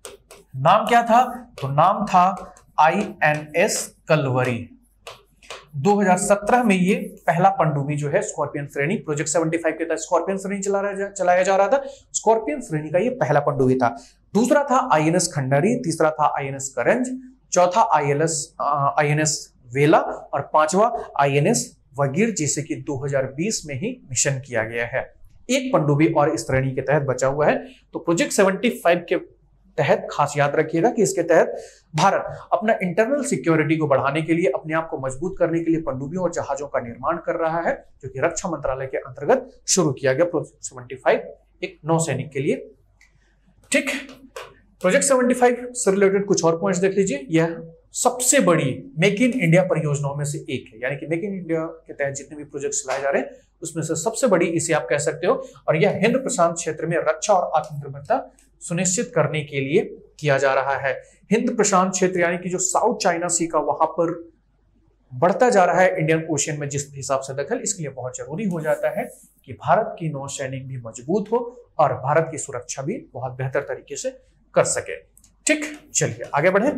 नाम क्या था, तो नाम था INS कलवरी। 2017 में ये पहला पनडुब्बी जो है स्कॉर्पियन श्रेणी प्रोजेक्ट 75 के तहत स्कॉर्पियन श्रेणी चलाया जा रहा था। स्कॉर्पियन श्रेणी का ये पहला पनडुब्बी था। दूसरा था आईएनएस खंडारी, तीसरा था आईएनएस करंज, चौथा आईएनएस वेला और पांचवा आईएनएस वगीर, जिसे कि 2020 में ही मिशन किया गया है। एक पनडुब्बी और इस श्रेणी के तहत बचा हुआ है। तो प्रोजेक्ट 75 के तहत खास याद रखिएगा कि इसके तहत भारत अपना इंटरनल सिक्योरिटी को बढ़ाने के लिए, अपने आप को मजबूत करने के लिए पनडुब्बियों और जहाजों का निर्माण कर रहा है, जो कि रक्षा मंत्रालय के अंतर्गत शुरू किया गया प्रोजेक्ट 75 एक नौसैनिक के लिए। ठीक, प्रोजेक्ट 75 से रिलेटेड कुछ और पॉइंट्स देख लीजिए। यह सबसे बड़ी मेक इन इंडिया परियोजनाओं में से एक है, यानी कि मेक इन इंडिया के तहत जितने भी प्रोजेक्ट चलाए जा रहे हैं उसमें से सबसे बड़ी इसे आप कह सकते हो। और यह हिंद प्रशांत क्षेत्र में रक्षा और आत्मनिर्भरता सुनिश्चित करने के लिए किया जा रहा है। हिंद प्रशांत क्षेत्र यानी कि जो साउथ चाइना सी का वहां पर बढ़ता जा रहा है इंडियन ओशियन में जिस हिसाब से दखल, इसके लिए बहुत जरूरी हो जाता है कि भारत की नौसैनिक भी मजबूत हो और भारत की सुरक्षा भी बहुत बेहतर तरीके से कर सके। ठीक, चलिए आगे बढ़े।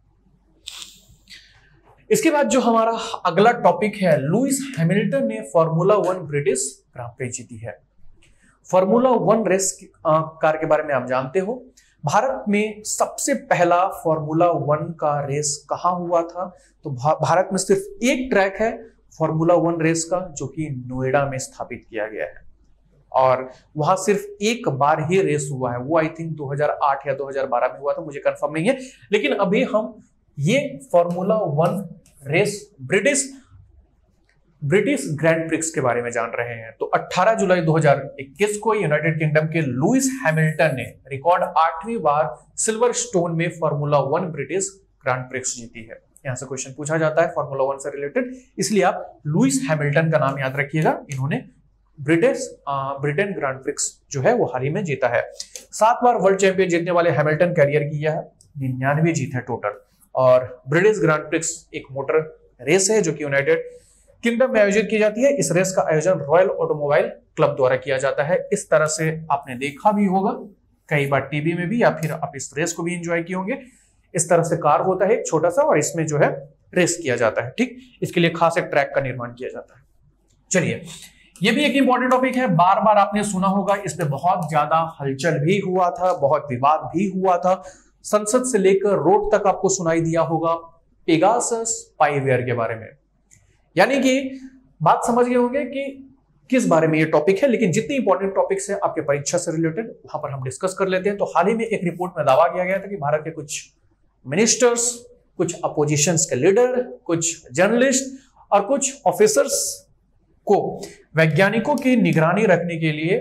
इसके बाद जो हमारा अगला टॉपिक है, लुइस हैमिल्टन ने फार्मूला 1 ब्रिटिश ग्रां प्री जीती है। फार्मूला 1 रेस कार के बारे में आप जानते हो। भारत में सबसे पहला फार्मूला 1 का रेस कहां हुआ था? तो भारत में सिर्फ एक ट्रैक है फार्मूला 1 रेस का, जो कि नोएडा में स्थापित किया गया है और वहां सिर्फ एक बार ही रेस हुआ है। वो आई थिंक 2008 या 2012 में हुआ था, मुझे कंफर्म नहीं है। लेकिन अभी हम ये formula 1 race British Grand Prix के बारे में जान रहे हैं। तो 18 जुलाई 2021 को यूनाइटेड किंगडम के लुइस हैमिल्टन ने रिकॉर्ड 8वीं बार सिल्वर स्टोन में फार्मूला 1 ब्रिटिश ग्रैंड प्रिक्स जीती है। यहां से क्वेश्चन पूछा जाता है फार्मूला 1 से रिलेटेड, इसलिए आप लुइस हैमिल्टन का नाम याद रखिएगा। इन्होंने ब्रिटेन ग्रैंड प्रिक्स जो है वो हाल ही में जीता है। 7 बार वर्ल्ड चैंपियन जीतने वाले हैमिल्टन कैरियर की यह 99 जीत है टोटल। और ब्रिटिश ग्रैंड प्रिक्स एक मोटर रेस है जो कि यूनाइटेड किंगडम में आयोजित की जाती है। इस रेस का आयोजन रॉयल ऑटोमोबाइल क्लब द्वारा किया जाता है। इस तरह से आपने देखा भी होगा कई बार टीवी में भी, या फिर आप इस रेस को भी एंजॉय किए होंगे। इस तरह से कार होता है एक छोटा सा और इसमें जो है रेस किया जाता है। ठीक, इसके लिए खास एक ट्रैक का निर्माण किया जाता है। चलिए, ये भी एक इंपॉर्टेंट टॉपिक है, बार बार आपने सुना होगा, इस पे बहुत ज्यादा हलचल भी हुआ था, बहुत विवाद भी हुआ था, संसद से लेकर रोड तक आपको सुनाई दिया होगा पेगासस स्पाईवेयर के बारे में। यानी कि बात समझ गए होंगे कि किस बारे में ये टॉपिक है। लेकिन जितनी इंपॉर्टेंट टॉपिक्स है आपके परीक्षा से रिलेटेड वहां पर हम डिस्कस कर लेते हैं। तो हाल ही में एक रिपोर्ट में दावा किया गया था कि भारत के कुछ मिनिस्टर्स, कुछ अपोजिशंस के लीडर, कुछ जर्नलिस्ट और कुछ ऑफिसर्स को वैज्ञानिकों की निगरानी रखने के लिए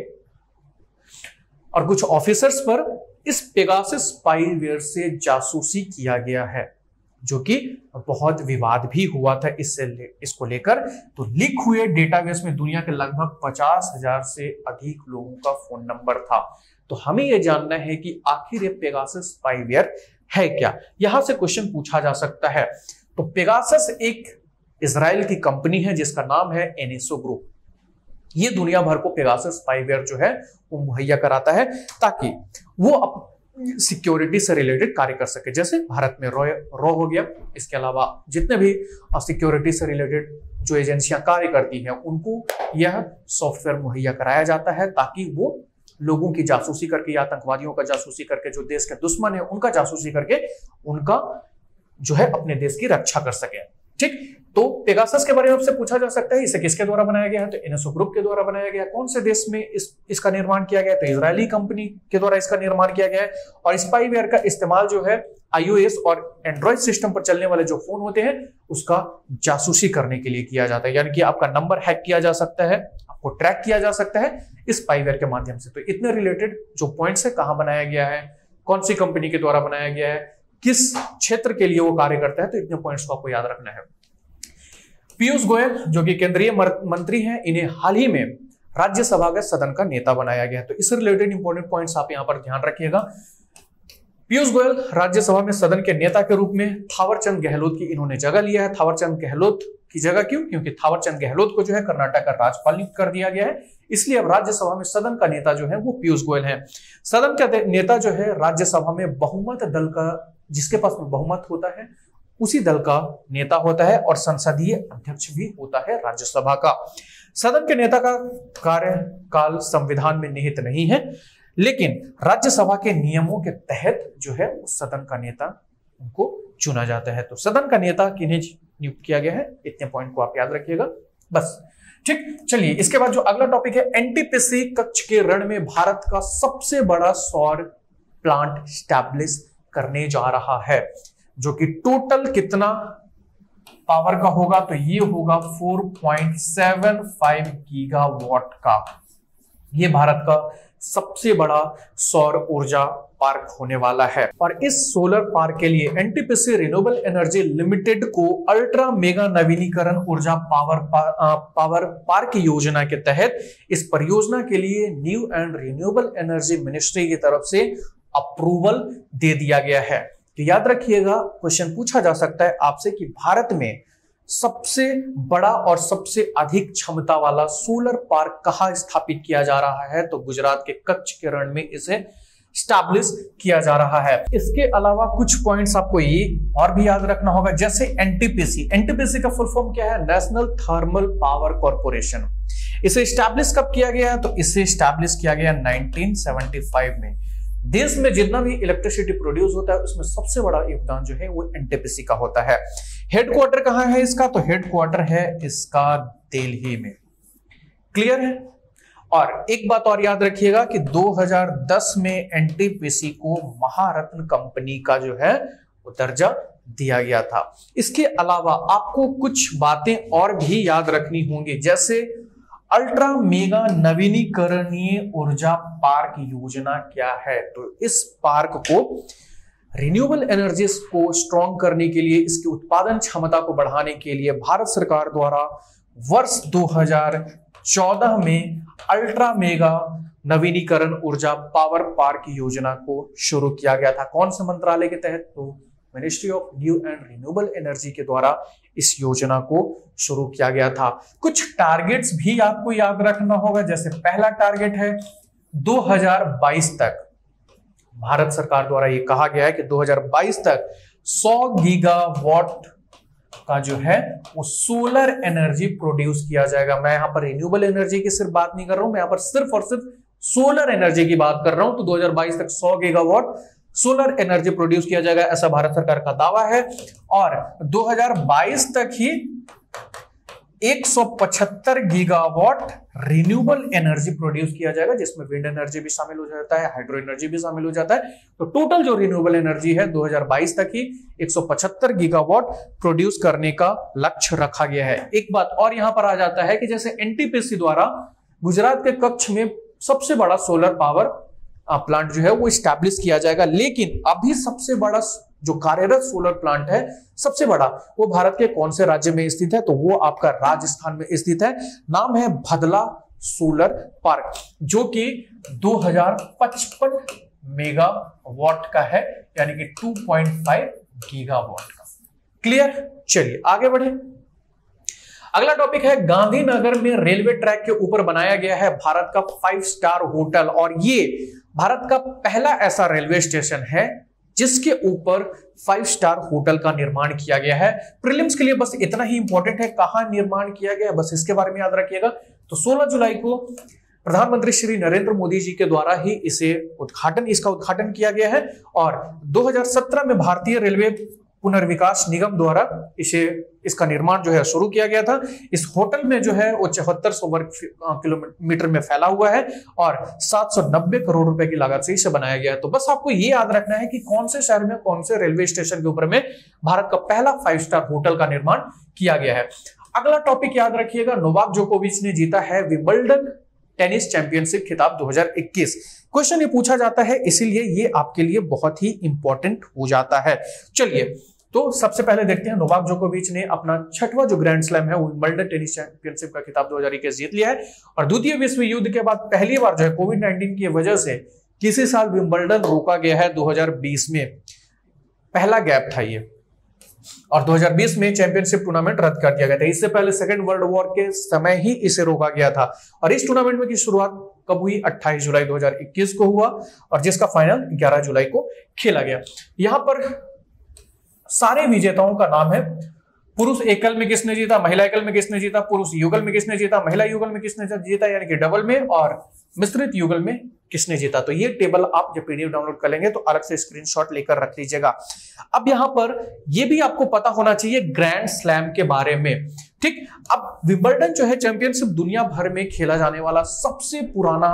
और कुछ ऑफिसर्स पर इस पेगासस स्पाईवेयर से जासूसी किया गया है, जो कि बहुत विवाद भी हुआ था इसको लेकर। तो लीक हुए डेटाबेस में दुनिया के लगभग 50,000 से अधिक लोगों का फोन नंबर था। तो हमें यह जानना है कि आखिर ये पेगासस स्पाईवेयर है क्या। यहां से क्वेश्चन पूछा जा सकता है। तो पेगासस एक इजराइल की कंपनी है जिसका नाम है एनएसओ ग्रुप। ये दुनिया भर को पेगासस स्पाईवेयर जो है वो मुहैया कराता है ताकि वो सिक्योरिटी से रिलेटेड कार्य कर सके। जैसे भारत में रॉ हो गया, इसके अलावा जितने भी सिक्योरिटी से रिलेटेड जो एजेंसियां कार्य करती हैं उनको यह सॉफ्टवेयर मुहैया कराया जाता है ताकि वो लोगों की जासूसी करके या आतंकवादियों का जासूसी करके, जो देश के दुश्मन है उनका जासूसी करके उनका जो है अपने देश की रक्षा कर सके। ठीक, तो पेगासस के बारे में आपसे पूछा जा सकता है इसे किसके द्वारा बनाया गया है? तो एनएसओ ग्रुप के द्वारा बनाया गया। कौन से देश में इसका निर्माण किया गया? तो इजरायली कंपनी के द्वारा इसका निर्माण किया गया है। और स्पाईवेयर का इस्तेमाल जो है आईओएस और एंड्रॉइड सिस्टम पर चलने वाले जो फोन होते हैं उसका जासूसी करने के लिए किया जाता है। यानी कि आपका नंबर हैक किया जा सकता है, आपको ट्रैक किया जा सकता है इस स्पाईवेयर के माध्यम से। तो इतने रिलेटेड जो पॉइंट्स है, कहां बनाया गया है, कौन सी कंपनी के द्वारा बनाया गया है, किस क्षेत्र के लिए वो कार्य करता है, तो इतने पॉइंट्स को आपको याद रखना है। पीयूष गोयल जो कि केंद्रीय मंत्री हैं, इन्हें हाल ही में राज्यसभा के सदन का नेता बनाया गया है। तो इससे रिलेटेड इंपॉर्टेंट पॉइंट्स आप यहां पर ध्यान रखिएगा। पीयूष गोयल राज्यसभा में सदन के नेता के रूप में थावरचंद गहलोत की इन्होंने जगह लिया है। थावरचंद गहलोत की जगह क्यों? क्योंकि थावरचंद गहलोत को जो है कर्नाटक का राज्यपाल नियुक्त कर दिया गया है, इसलिए अब राज्यसभा में सदन का नेता जो है वो पीयूष गोयल है। सदन का नेता जो है राज्यसभा में बहुमत दल का, जिसके पास में बहुमत होता है उसी दल का नेता होता है और संसदीय अध्यक्ष भी होता है राज्यसभा का। सदन के नेता का कार्यकाल संविधान में निहित नहीं है, लेकिन राज्यसभा के नियमों के तहत जो है उस सदन का नेता उनको चुना जाता है। तो सदन का नेता किन्हें नियुक्त किया गया है, इतने पॉइंट को आप याद रखिएगा बस। ठीक, चलिए इसके बाद जो अगला टॉपिक है, एनटीपीसी कक्ष के रण में भारत का सबसे बड़ा सौर प्लांट स्टैब्लिश करने जा रहा है, जो कि टोटल कितना पावर का होगा, तो ये होगा 4.75 गीगावाट का। ये भारत का सबसे बड़ा सौर ऊर्जा पार्क होने वाला है। और इस सोलर पार्क के लिए एनटीपीसी रिन्यूएबल एनर्जी लिमिटेड को अल्ट्रा मेगा नवीनीकरण ऊर्जा पावर पार्क योजना के तहत इस परियोजना के लिए new and renewable energy ministry की तरफ से अप्रूवल दे दिया गया है। तो याद रखिएगा, क्वेश्चन पूछा जा सकता है आपसे कि भारत में सबसे बड़ा और सबसे अधिक क्षमता वाला सोलर पार्क कहां स्थापित किया जा रहा है, तो गुजरात के कच्छ के रण में इसे स्टैब्लिश किया जा रहा है। इसके अलावा कुछ पॉइंट्स आपको ये और भी याद रखना होगा, जैसे एनटीपीसी का फुल फॉर्म क्या है, नेशनल थर्मल पावर कॉर्पोरेशन। इसे स्टैब्लिश कब किया गया है, तो इसे स्टैब्लिश किया गया 1975 में। देश में जितना भी इलेक्ट्रिसिटी प्रोड्यूस होता है उसमें सबसे बड़ा योगदान जो है वो एनटीपीसी का होता है। हेडक्वार्टर कहां है इसका, तो हेडक्वार्टर है इसका दिल्ली में। क्लियर है। और एक बात और याद रखिएगा कि 2010 में एनटीपीसी को महारत्न कंपनी का जो है वो दर्जा दिया गया था। इसके अलावा आपको कुछ बातें और भी याद रखनी होंगी, जैसे अल्ट्रा मेगा नवीनीकरणीय ऊर्जा पार्क योजना क्या है। तो इस पार्क को रिन्यूएबल एनर्जीज को स्ट्रॉन्ग करने के लिए, इसकी उत्पादन क्षमता को बढ़ाने के लिए भारत सरकार द्वारा वर्ष 2014 में अल्ट्रा मेगा नवीनीकरण ऊर्जा पावर पार्क योजना को शुरू किया गया था। कौन से मंत्रालय के तहत, तो ministry of new and renewable energy के द्वारा इस योजना को शुरू किया गया था। कुछ टारगेट्स भी आपको याद रखना होगा, जैसे पहला टारगेट है 2022 तक भारत सरकार द्वारा ये कहा गया है कि 2022 तक 100 गीगावाट का जो है वो सोलर एनर्जी प्रोड्यूस किया जाएगा। मैं यहां पर रिन्यूएबल एनर्जी की सिर्फ बात नहीं कर रहा हूं, मैं यहां पर सिर्फ और सिर्फ सोलर एनर्जी की बात कर रहा हूं। तो 2022 तक 100 गीगावाट सोलर एनर्जी प्रोड्यूस किया जाएगा, ऐसा भारत सरकार का दावा है। और 2022 तक ही 175 गीगावाट रिन्यूएबल एनर्जी प्रोड्यूस किया जाएगा, जिसमें विंड एनर्जी भी शामिल हो जाता है, हाइड्रो एनर्जी भी शामिल हो जाता है। तो टोटल जो रिन्यूएबल एनर्जी है 2022 तक ही 175 गीगावाट प्रोड्यूस करने का लक्ष्य रखा गया है। एक बात और यहां पर आ जाता है कि जैसे एनटीपीसी द्वारा गुजरात के कच्छ में सबसे बड़ा सोलर पावर प्लांट जो है वो स्टैब्लिश किया जाएगा, लेकिन अभी सबसे बड़ा जो कार्यरत सोलर प्लांट है सबसे बड़ा वो भारत के कौन से राज्य में स्थित है, तो वो आपका राजस्थान में स्थित है। नाम है भदला सोलर पार्क, जो कि 2055 मेगावाट का है, यानी कि 2.5 गीगावाट का। क्लियर। चलिए आगे बढ़े। अगला टॉपिक है, गांधीनगर में रेलवे ट्रैक के ऊपर बनाया गया है भारत का 5 स्टार होटल, और ये भारत का पहला ऐसा रेलवे स्टेशन है जिसके ऊपर 5 स्टार होटल का निर्माण किया गया है। प्रीलिम्स के लिए बस इतना ही इंपॉर्टेंट है, कहां निर्माण किया गया है बस इसके बारे में याद रखिएगा। तो 16 जुलाई को प्रधानमंत्री श्री नरेंद्र मोदी जी के द्वारा ही इसका उद्घाटन किया गया है, और 2017 में भारतीय रेलवे पुनर्विकास निगम द्वारा इसका निर्माण जो है शुरू किया गया था। इस होटल में जो है वो 7400 वर्ग किलोमीटर में फैला हुआ है और 790 करोड़ रुपए की लागत से इसे बनाया गया है। तो बस आपको ये याद रखना है कि कौन से शहर में कौन से रेलवे स्टेशन के ऊपर में भारत का पहला 5 स्टार होटल का निर्माण किया गया है। अगला टॉपिक याद रखिएगा, नोवाक जोकोविच ने जीता है विंबलडन टेनिस चैंपियनशिप खिताब 2021। क्वेश्चन ये पूछा जाता है, इसीलिए ये आपके लिए बहुत ही इंपॉर्टेंट हो जाता है। चलिए तो सबसे पहले देखते हैं, नोवाक जोकोविच ने अपना 6वां जो ग्रैंड स्लैम है वो विंबलडन टेनिस चैंपियनशिप का खिताब 2021 जीत लिया है। और द्वितीय विश्व युद्ध के बाद पहली बार जो है कोविड-19 की वजह से किसी साल विंबलडन रोका गया है, 2020 में पहला गैप था ये, और 2020 में चैंपियनशिप टूर्नामेंट रद्द कर दिया गया था। इससे पहले सेकेंड वर्ल्ड वॉर के समय ही इसे रोका गया था। और इस टूर्नामेंट में की शुरुआत कब हुई, 28 जुलाई 2021 को हुआ, और जिसका फाइनल 11 जुलाई को खेला गया। यहां पर सारे विजेताओं का नाम है। पुरुष एकल में किसने जीता, महिला एकल में किसने जीता, पुरुष युगल में किसने जीता, महिला युगल में किसने जीता यानी कि डबल में, और मिश्रित युगल में किसने जीता। तो ये टेबल आप जब पीडीएफ डाउनलोड कर लेंगे तो अलग से स्क्रीनशॉट लेकर रख लीजिएगा। अब यहां पर ये भी आपको पता होना चाहिए ग्रैंड स्लैम के बारे में, ठीक। अब विंबलडन जो है चैंपियनशिप दुनिया भर में खेला जाने वाला सबसे पुराना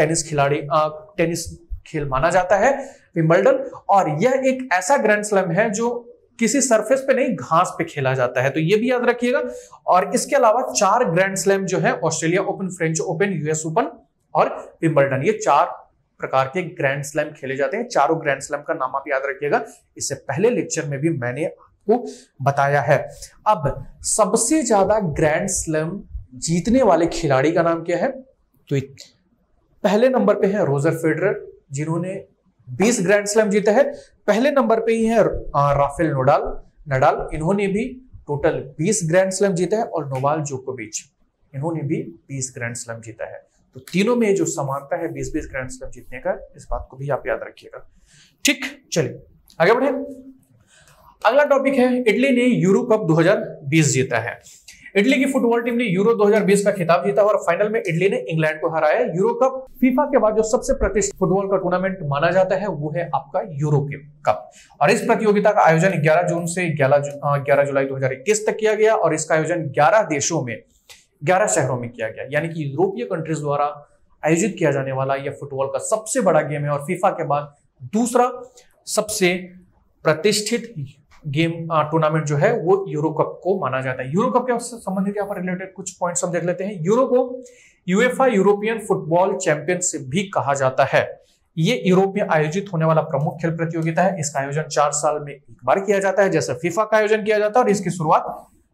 टेनिस खेल माना जाता है विंबलडन, और यह एक ऐसा ग्रैंड स्लैम है जो किसी सरफेस पे नहीं, घास पे खेला जाता है, तो ये भी याद रखिएगा। और इसके अलावा 4 ग्रैंड स्लैम जो है, Australia open, French open, US open और विंबलडन, ये 4 प्रकार के ग्रैंड स्लैम खेले जाते हैं। चारों ग्रैंड स्लैम का नाम आप याद रखिएगा, इससे पहले लेक्चर में भी मैंने आपको बताया है। अब सबसे ज्यादा ग्रैंड स्लैम जीतने वाले खिलाड़ी का नाम क्या है, तो पहले नंबर पे है रोजर फेडरर, जिन्होंने 20 ग्रैंड स्लैम जीते हैं। पहले नंबर पे ही है राफेल नडाल, इन्होंने भी टोटल 20 ग्रैंड स्लैम जीते हैं, और नोवाक जोकोविच, इन्होंने भी 20 ग्रैंड स्लैम जीता है। तो तीनों में जो समानता है 20-20 ग्रैंड स्लैम जीतने का, इस बात को भी आप याद रखिएगा, ठीक। चलिए आगे बढ़े। अगला टॉपिक है, इटली ने यूरो कप 2020 जीता है। इटली की फुटबॉल टीम ने यूरो 2020 का खिताब जीता और फाइनल में इटली ने इंग्लैंड को हराया। यूरो कप फीफा के बाद जो सबसे प्रतिष्ठित फुटबॉल का टूर्नामेंट माना जाता है वो है आपका यूरो कप, और इस प्रतियोगिता का आयोजन 11 जून से 11 जुलाई 2021 तक किया गया, और इसका आयोजन 11 देशों में 11 शहरों में किया गया, यानी कि यूरोपीय कंट्रीज द्वारा आयोजित किया जाने वाला यह फुटबॉल का सबसे बड़ा गेम है, और फीफा के बाद दूसरा सबसे प्रतिष्ठित गेम टूर्नामेंट जो है वो यूरो कप को माना जाता है। यूरो कप के संबंधित यहाँ पर रिलेटेड कुछ पॉइंट्स हम देख लेते हैं। यूरो को यूएफा यूरोपियन फुटबॉल चैंपियनशिप भी कहा जाता है। ये यूरोप में आयोजित होने वाला प्रमुख खेल प्रतियोगिता है। इसका आयोजन 4 साल में एक बार किया जाता है, जैसे फीफा का आयोजन किया जाता है, और इसकी शुरुआत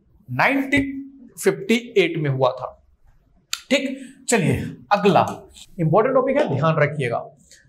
1958 में हुआ था, ठीक। चलिए अगला इंपॉर्टेंट टॉपिक है, ध्यान रखिएगा।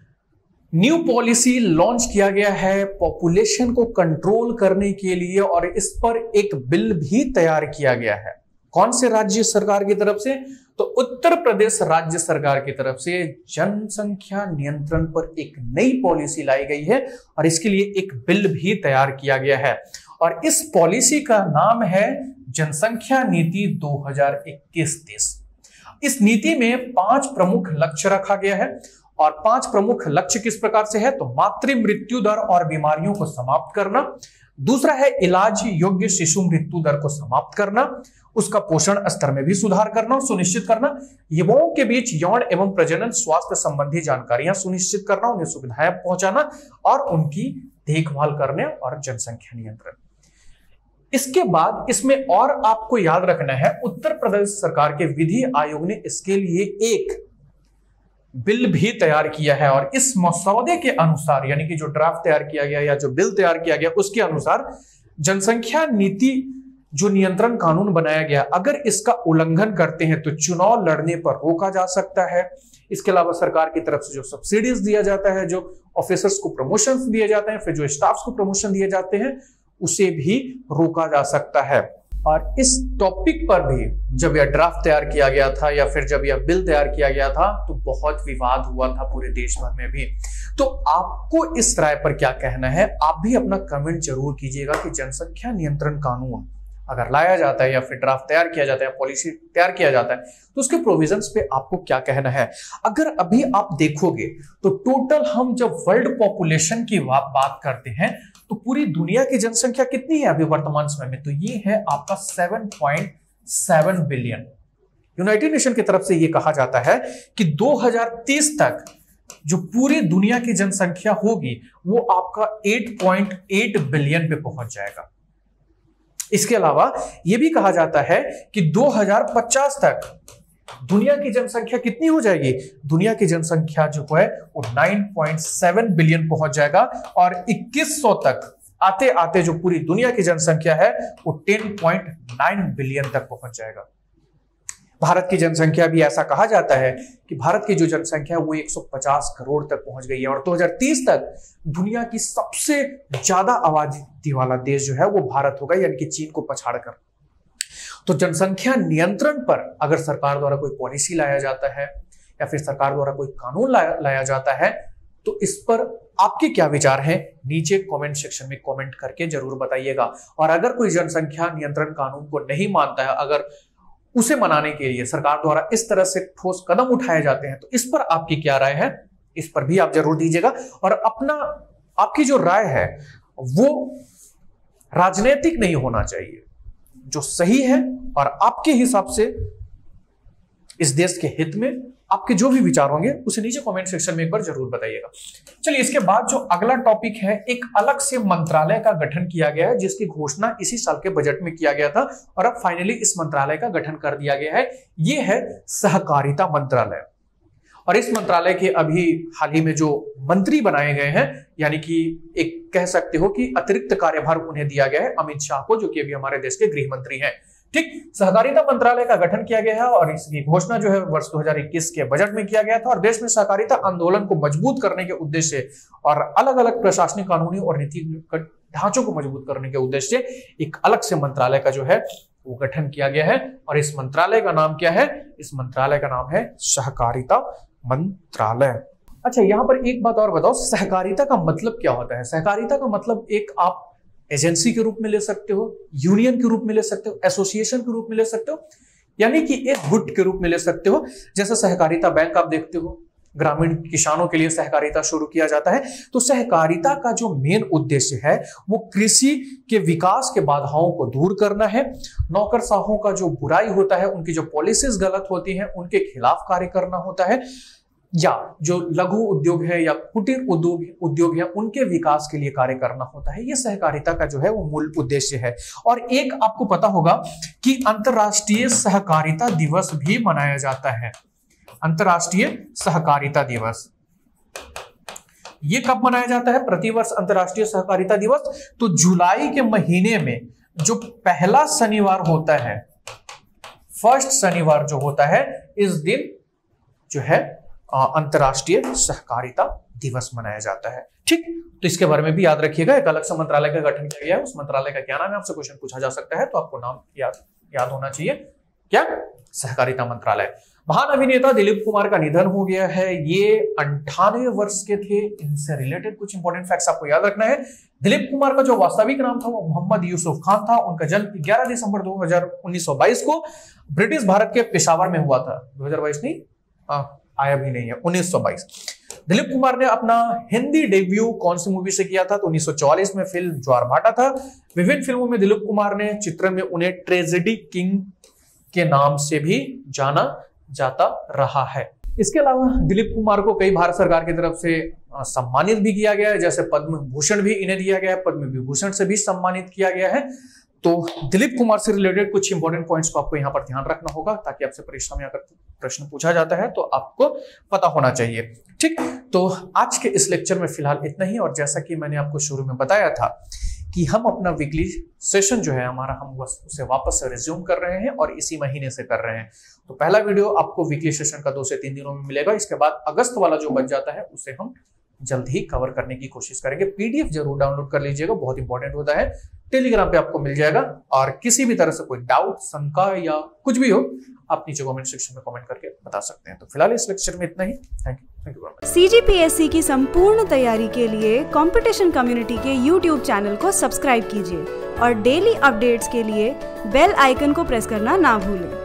न्यू पॉलिसी लॉन्च किया गया है पॉपुलेशन को कंट्रोल करने के लिए, और इस पर एक बिल भी तैयार किया गया है। कौन से राज्य सरकार की तरफ से, तो उत्तर प्रदेश राज्य सरकार की तरफ से जनसंख्या नियंत्रण पर एक नई पॉलिसी लाई गई है, और इसके लिए एक बिल भी तैयार किया गया है, और इस पॉलिसी का नाम है जनसंख्या नीति 2021-30। इस नीति में 5 प्रमुख लक्ष्य रखा गया है, और 5 प्रमुख लक्ष्य किस प्रकार से है, तो मातृ मृत्यु दर और बीमारियों को समाप्त करना, दूसरा है इलाज योग्य शिशु मृत्यु दर को समाप्त करना, उसका पोषण स्तर में भी सुधार करना और सुनिश्चित करना, युवाओं के बीच यौन एवं प्रजनन स्वास्थ्य संबंधी जानकारियां सुनिश्चित करना, उन्हें सुविधाएं पहुंचाना और उनकी देखभाल करने, और जनसंख्या नियंत्रण। इसके बाद इसमें और आपको याद रखना है, उत्तर प्रदेश सरकार के विधि आयोग ने इसके लिए एक बिल भी तैयार किया है, और इस मसौदे के अनुसार, यानी कि जो ड्राफ्ट तैयार किया गया या जो बिल तैयार किया गया उसके अनुसार, जनसंख्या नीति जो नियंत्रण कानून बनाया गया, अगर इसका उल्लंघन करते हैं तो चुनाव लड़ने पर रोका जा सकता है। इसके अलावा सरकार की तरफ से जो सब्सिडीज दिया जाता है, जो ऑफिसर्स को प्रमोशंस दिए जाते हैं, फिर जो स्टाफ्स को प्रमोशन दिए जाते हैं, उसे भी रोका जा सकता है। और इस टॉपिक पर भी जब यह ड्राफ्ट तैयार किया गया था या फिर जब यह बिल तैयार किया गया था तो बहुत विवाद हुआ था पूरे देश भर में भी। तो आपको इस राय पर क्या कहना है, आप भी अपना कमेंट जरूर कीजिएगा कि जनसंख्या नियंत्रण कानून अगर लाया जाता है या फिर ड्राफ्ट तैयार किया जाता है, पॉलिसी तैयार किया जाता है, तो उसके प्रोविजंस पे आपको क्या कहना है। अगर अभी आप देखोगे तो टोटल हम जब वर्ल्ड पॉपुलेशन की बात करते हैं तो पूरी दुनिया की जनसंख्या कितनी है अभी वर्तमान समय में, तो ये है आपका 7.7 बिलियन। यूनाइटेड नेशन की तरफ से ये कहा जाता है कि 2030 तक जो पूरी दुनिया की जनसंख्या होगी वो आपका 8.8 बिलियन पे पहुंच जाएगा। इसके अलावा यह भी कहा जाता है कि 2050 तक दुनिया की जनसंख्या कितनी हो जाएगी, दुनिया की जनसंख्या जो है वो 9.7 बिलियन पहुंच जाएगा, और 2100 तक आते आते जो पूरी दुनिया की जनसंख्या है वो 10.9 बिलियन तक पहुंच जाएगा। भारत की जनसंख्या भी ऐसा कहा जाता है कि भारत की जो जनसंख्या है वो 150 करोड़ तक पहुंच गई है, और 2030 तक दुनिया की सबसे ज्यादा आबादी वाला देश जो है वो भारत होगा, यानी कि चीन को पछाड़कर। तो जनसंख्या नियंत्रण पर अगर सरकार द्वारा कोई पॉलिसी लाया जाता है या फिर सरकार द्वारा कोई कानून लाया जाता है तो इस पर आपके क्या विचार हैं नीचे कमेंट सेक्शन में कमेंट करके जरूर बताइएगा। और अगर कोई जनसंख्या नियंत्रण कानून को नहीं मानता है, अगर उसे मनाने के लिए सरकार द्वारा इस तरह से ठोस कदम उठाए जाते हैं, तो इस पर आपकी क्या राय है, इस पर भी आप जरूर दीजिएगा। और आपकी जो राय है वो राजनीतिक नहीं होना चाहिए, जो सही है और आपके हिसाब से इस देश के हित में आपके जो भी विचार होंगे उसे नीचे कमेंट सेक्शन में एक बार जरूर बताइएगा। चलिए, इसके बाद जो अगला टॉपिक है, एक अलग से मंत्रालय का गठन किया गया है, जिसकी घोषणा इसी साल के बजट में किया गया था और अब फाइनली इस मंत्रालय का गठन कर दिया गया है। यह है सहकारिता मंत्रालय। और इस मंत्रालय के अभी हाल ही में जो मंत्री बनाए गए हैं, यानी कि एक कह सकते हो कि अतिरिक्त कार्यभार उन्हें दिया गया है, अमित शाह को, जो कि अभी हमारे देश के गृह मंत्री हैं। ठीक, सहकारिता मंत्रालय का गठन किया गया है और इसकी घोषणा जो है वर्ष 2021 के बजट में किया गया था। और देश में सहकारिता आंदोलन को मजबूत करने के उद्देश्य और अलग अलग प्रशासनिक, कानूनी और नीतिगत ढांचों को मजबूत करने के उद्देश्य से एक अलग से मंत्रालय का जो है वो गठन किया गया है। और इस मंत्रालय का नाम क्या है? इस मंत्रालय का नाम है सहकारिता मंत्रालय। अच्छा, यहां पर एक बात और बताओ, सहकारिता का मतलब क्या होता है? सहकारिता का मतलब एक आप एजेंसी के रूप में ले सकते हो, यूनियन के रूप में ले सकते हो, एसोसिएशन के रूप में ले सकते हो, यानी कि एक गुट के रूप में ले सकते हो। जैसे सहकारिता बैंक आप देखते हो, ग्रामीण किसानों के लिए सहकारिता शुरू किया जाता है। तो सहकारिता का जो मेन उद्देश्य है वो कृषि के विकास के बाधाओं को दूर करना है। नौकरशाहों का जो बुराई होता है, उनकी जो पॉलिसीज गलत होती हैं, उनके खिलाफ कार्य करना होता है, या जो लघु उद्योग है या कुटीर उद्योग है, उनके विकास के लिए कार्य करना होता है। यह सहकारिता का जो है वो मूल उद्देश्य है। और एक आपको पता होगा कि अंतर्राष्ट्रीय सहकारिता दिवस भी मनाया जाता है। अंतर्राष्ट्रीय सहकारिता दिवस ये कब मनाया जाता है? प्रतिवर्ष अंतर्राष्ट्रीय सहकारिता दिवस तो जुलाई के महीने में जो पहला शनिवार होता है, फर्स्ट शनिवार जो होता है, इस दिन जो है अंतर्राष्ट्रीय सहकारिता दिवस मनाया जाता है। ठीक, तो इसके बारे में भी याद रखिएगा। एक अलग से मंत्रालय का गठन किया गया है, उस मंत्रालय का क्या नाम है आपसे क्वेश्चन पूछा जा सकता है, तो आपको नाम याद होना चाहिए। क्या? सहकारिता मंत्रालय। महान अभिनेता दिलीप कुमार का निधन हो गया है। ये 98 वर्ष के थे। इनसे रिलेटेड कुछ इंपॉर्टेंट फैक्ट्स आपको याद रखना है। दिलीप कुमार का जो वास्तविक नाम था वो मोहम्मद यूसुफ खान था। उनका जन्म 11 दिसंबर 1922 को ब्रिटिश भारत के पेशावर में हुआ था। 2022 नहीं, आया भी नहीं है, 1922। दिलीप कुमार ने अपना हिंदी डेब्यू कौन सी मूवी से किया था? तो 1944 में फिल्म ज्वार-भाटा था। विभिन्न फिल्मों में दिलीप कुमार ने चित्रण में उन्हें ट्रेजेडी किंग के नाम से भी जाना जाता रहा है। इसके अलावा दिलीप कुमार को कई भारत सरकार की तरफ से सम्मानित भी किया गया है, जैसे पद्म भूषण भी इन्हें दिया गया है, पद्म विभूषण से भी सम्मानित किया गया है। तो दिलीप कुमार से रिलेटेड कुछ इंपॉर्टेंट पॉइंट्स को आपको यहाँ पर ध्यान रखना होगा, ताकि आपसे परीक्षा में अगर प्रश्न पूछा जाता है तो आपको पता होना चाहिए। ठीक, तो आज के इस लेक्चर में फिलहाल इतना ही। और जैसा कि मैंने आपको शुरू में बताया था कि हम अपना वीकली सेशन जो है हमारा, हम उसे वापस से रिज्यूम कर रहे हैं और इसी महीने से कर रहे हैं। तो पहला वीडियो आपको वीकली सेशन का 2 से 3 दिनों में मिलेगा। इसके बाद अगस्त वाला जो बच जाता है उसे हम जल्द ही कवर करने की कोशिश करेंगे। पीडीएफ जरूर डाउनलोड कर लीजिएगा, बहुत इंपॉर्टेंट होता है। टेलीग्राम पे आपको मिल जाएगा। और किसी भी तरह से कोई डाउट, शंका या कुछ भी हो, आप नीचे कमेंट सेक्शन में कमेंट करके बता सकते हैं। तो फिलहाल इस लेक्चर में इतना ही। Thank you. CGPSC की संपूर्ण तैयारी के लिए कंपटीशन कम्युनिटी के YouTube चैनल को सब्सक्राइब कीजिए और डेली अपडेट्स के लिए बेल आइकन को प्रेस करना ना भूलें।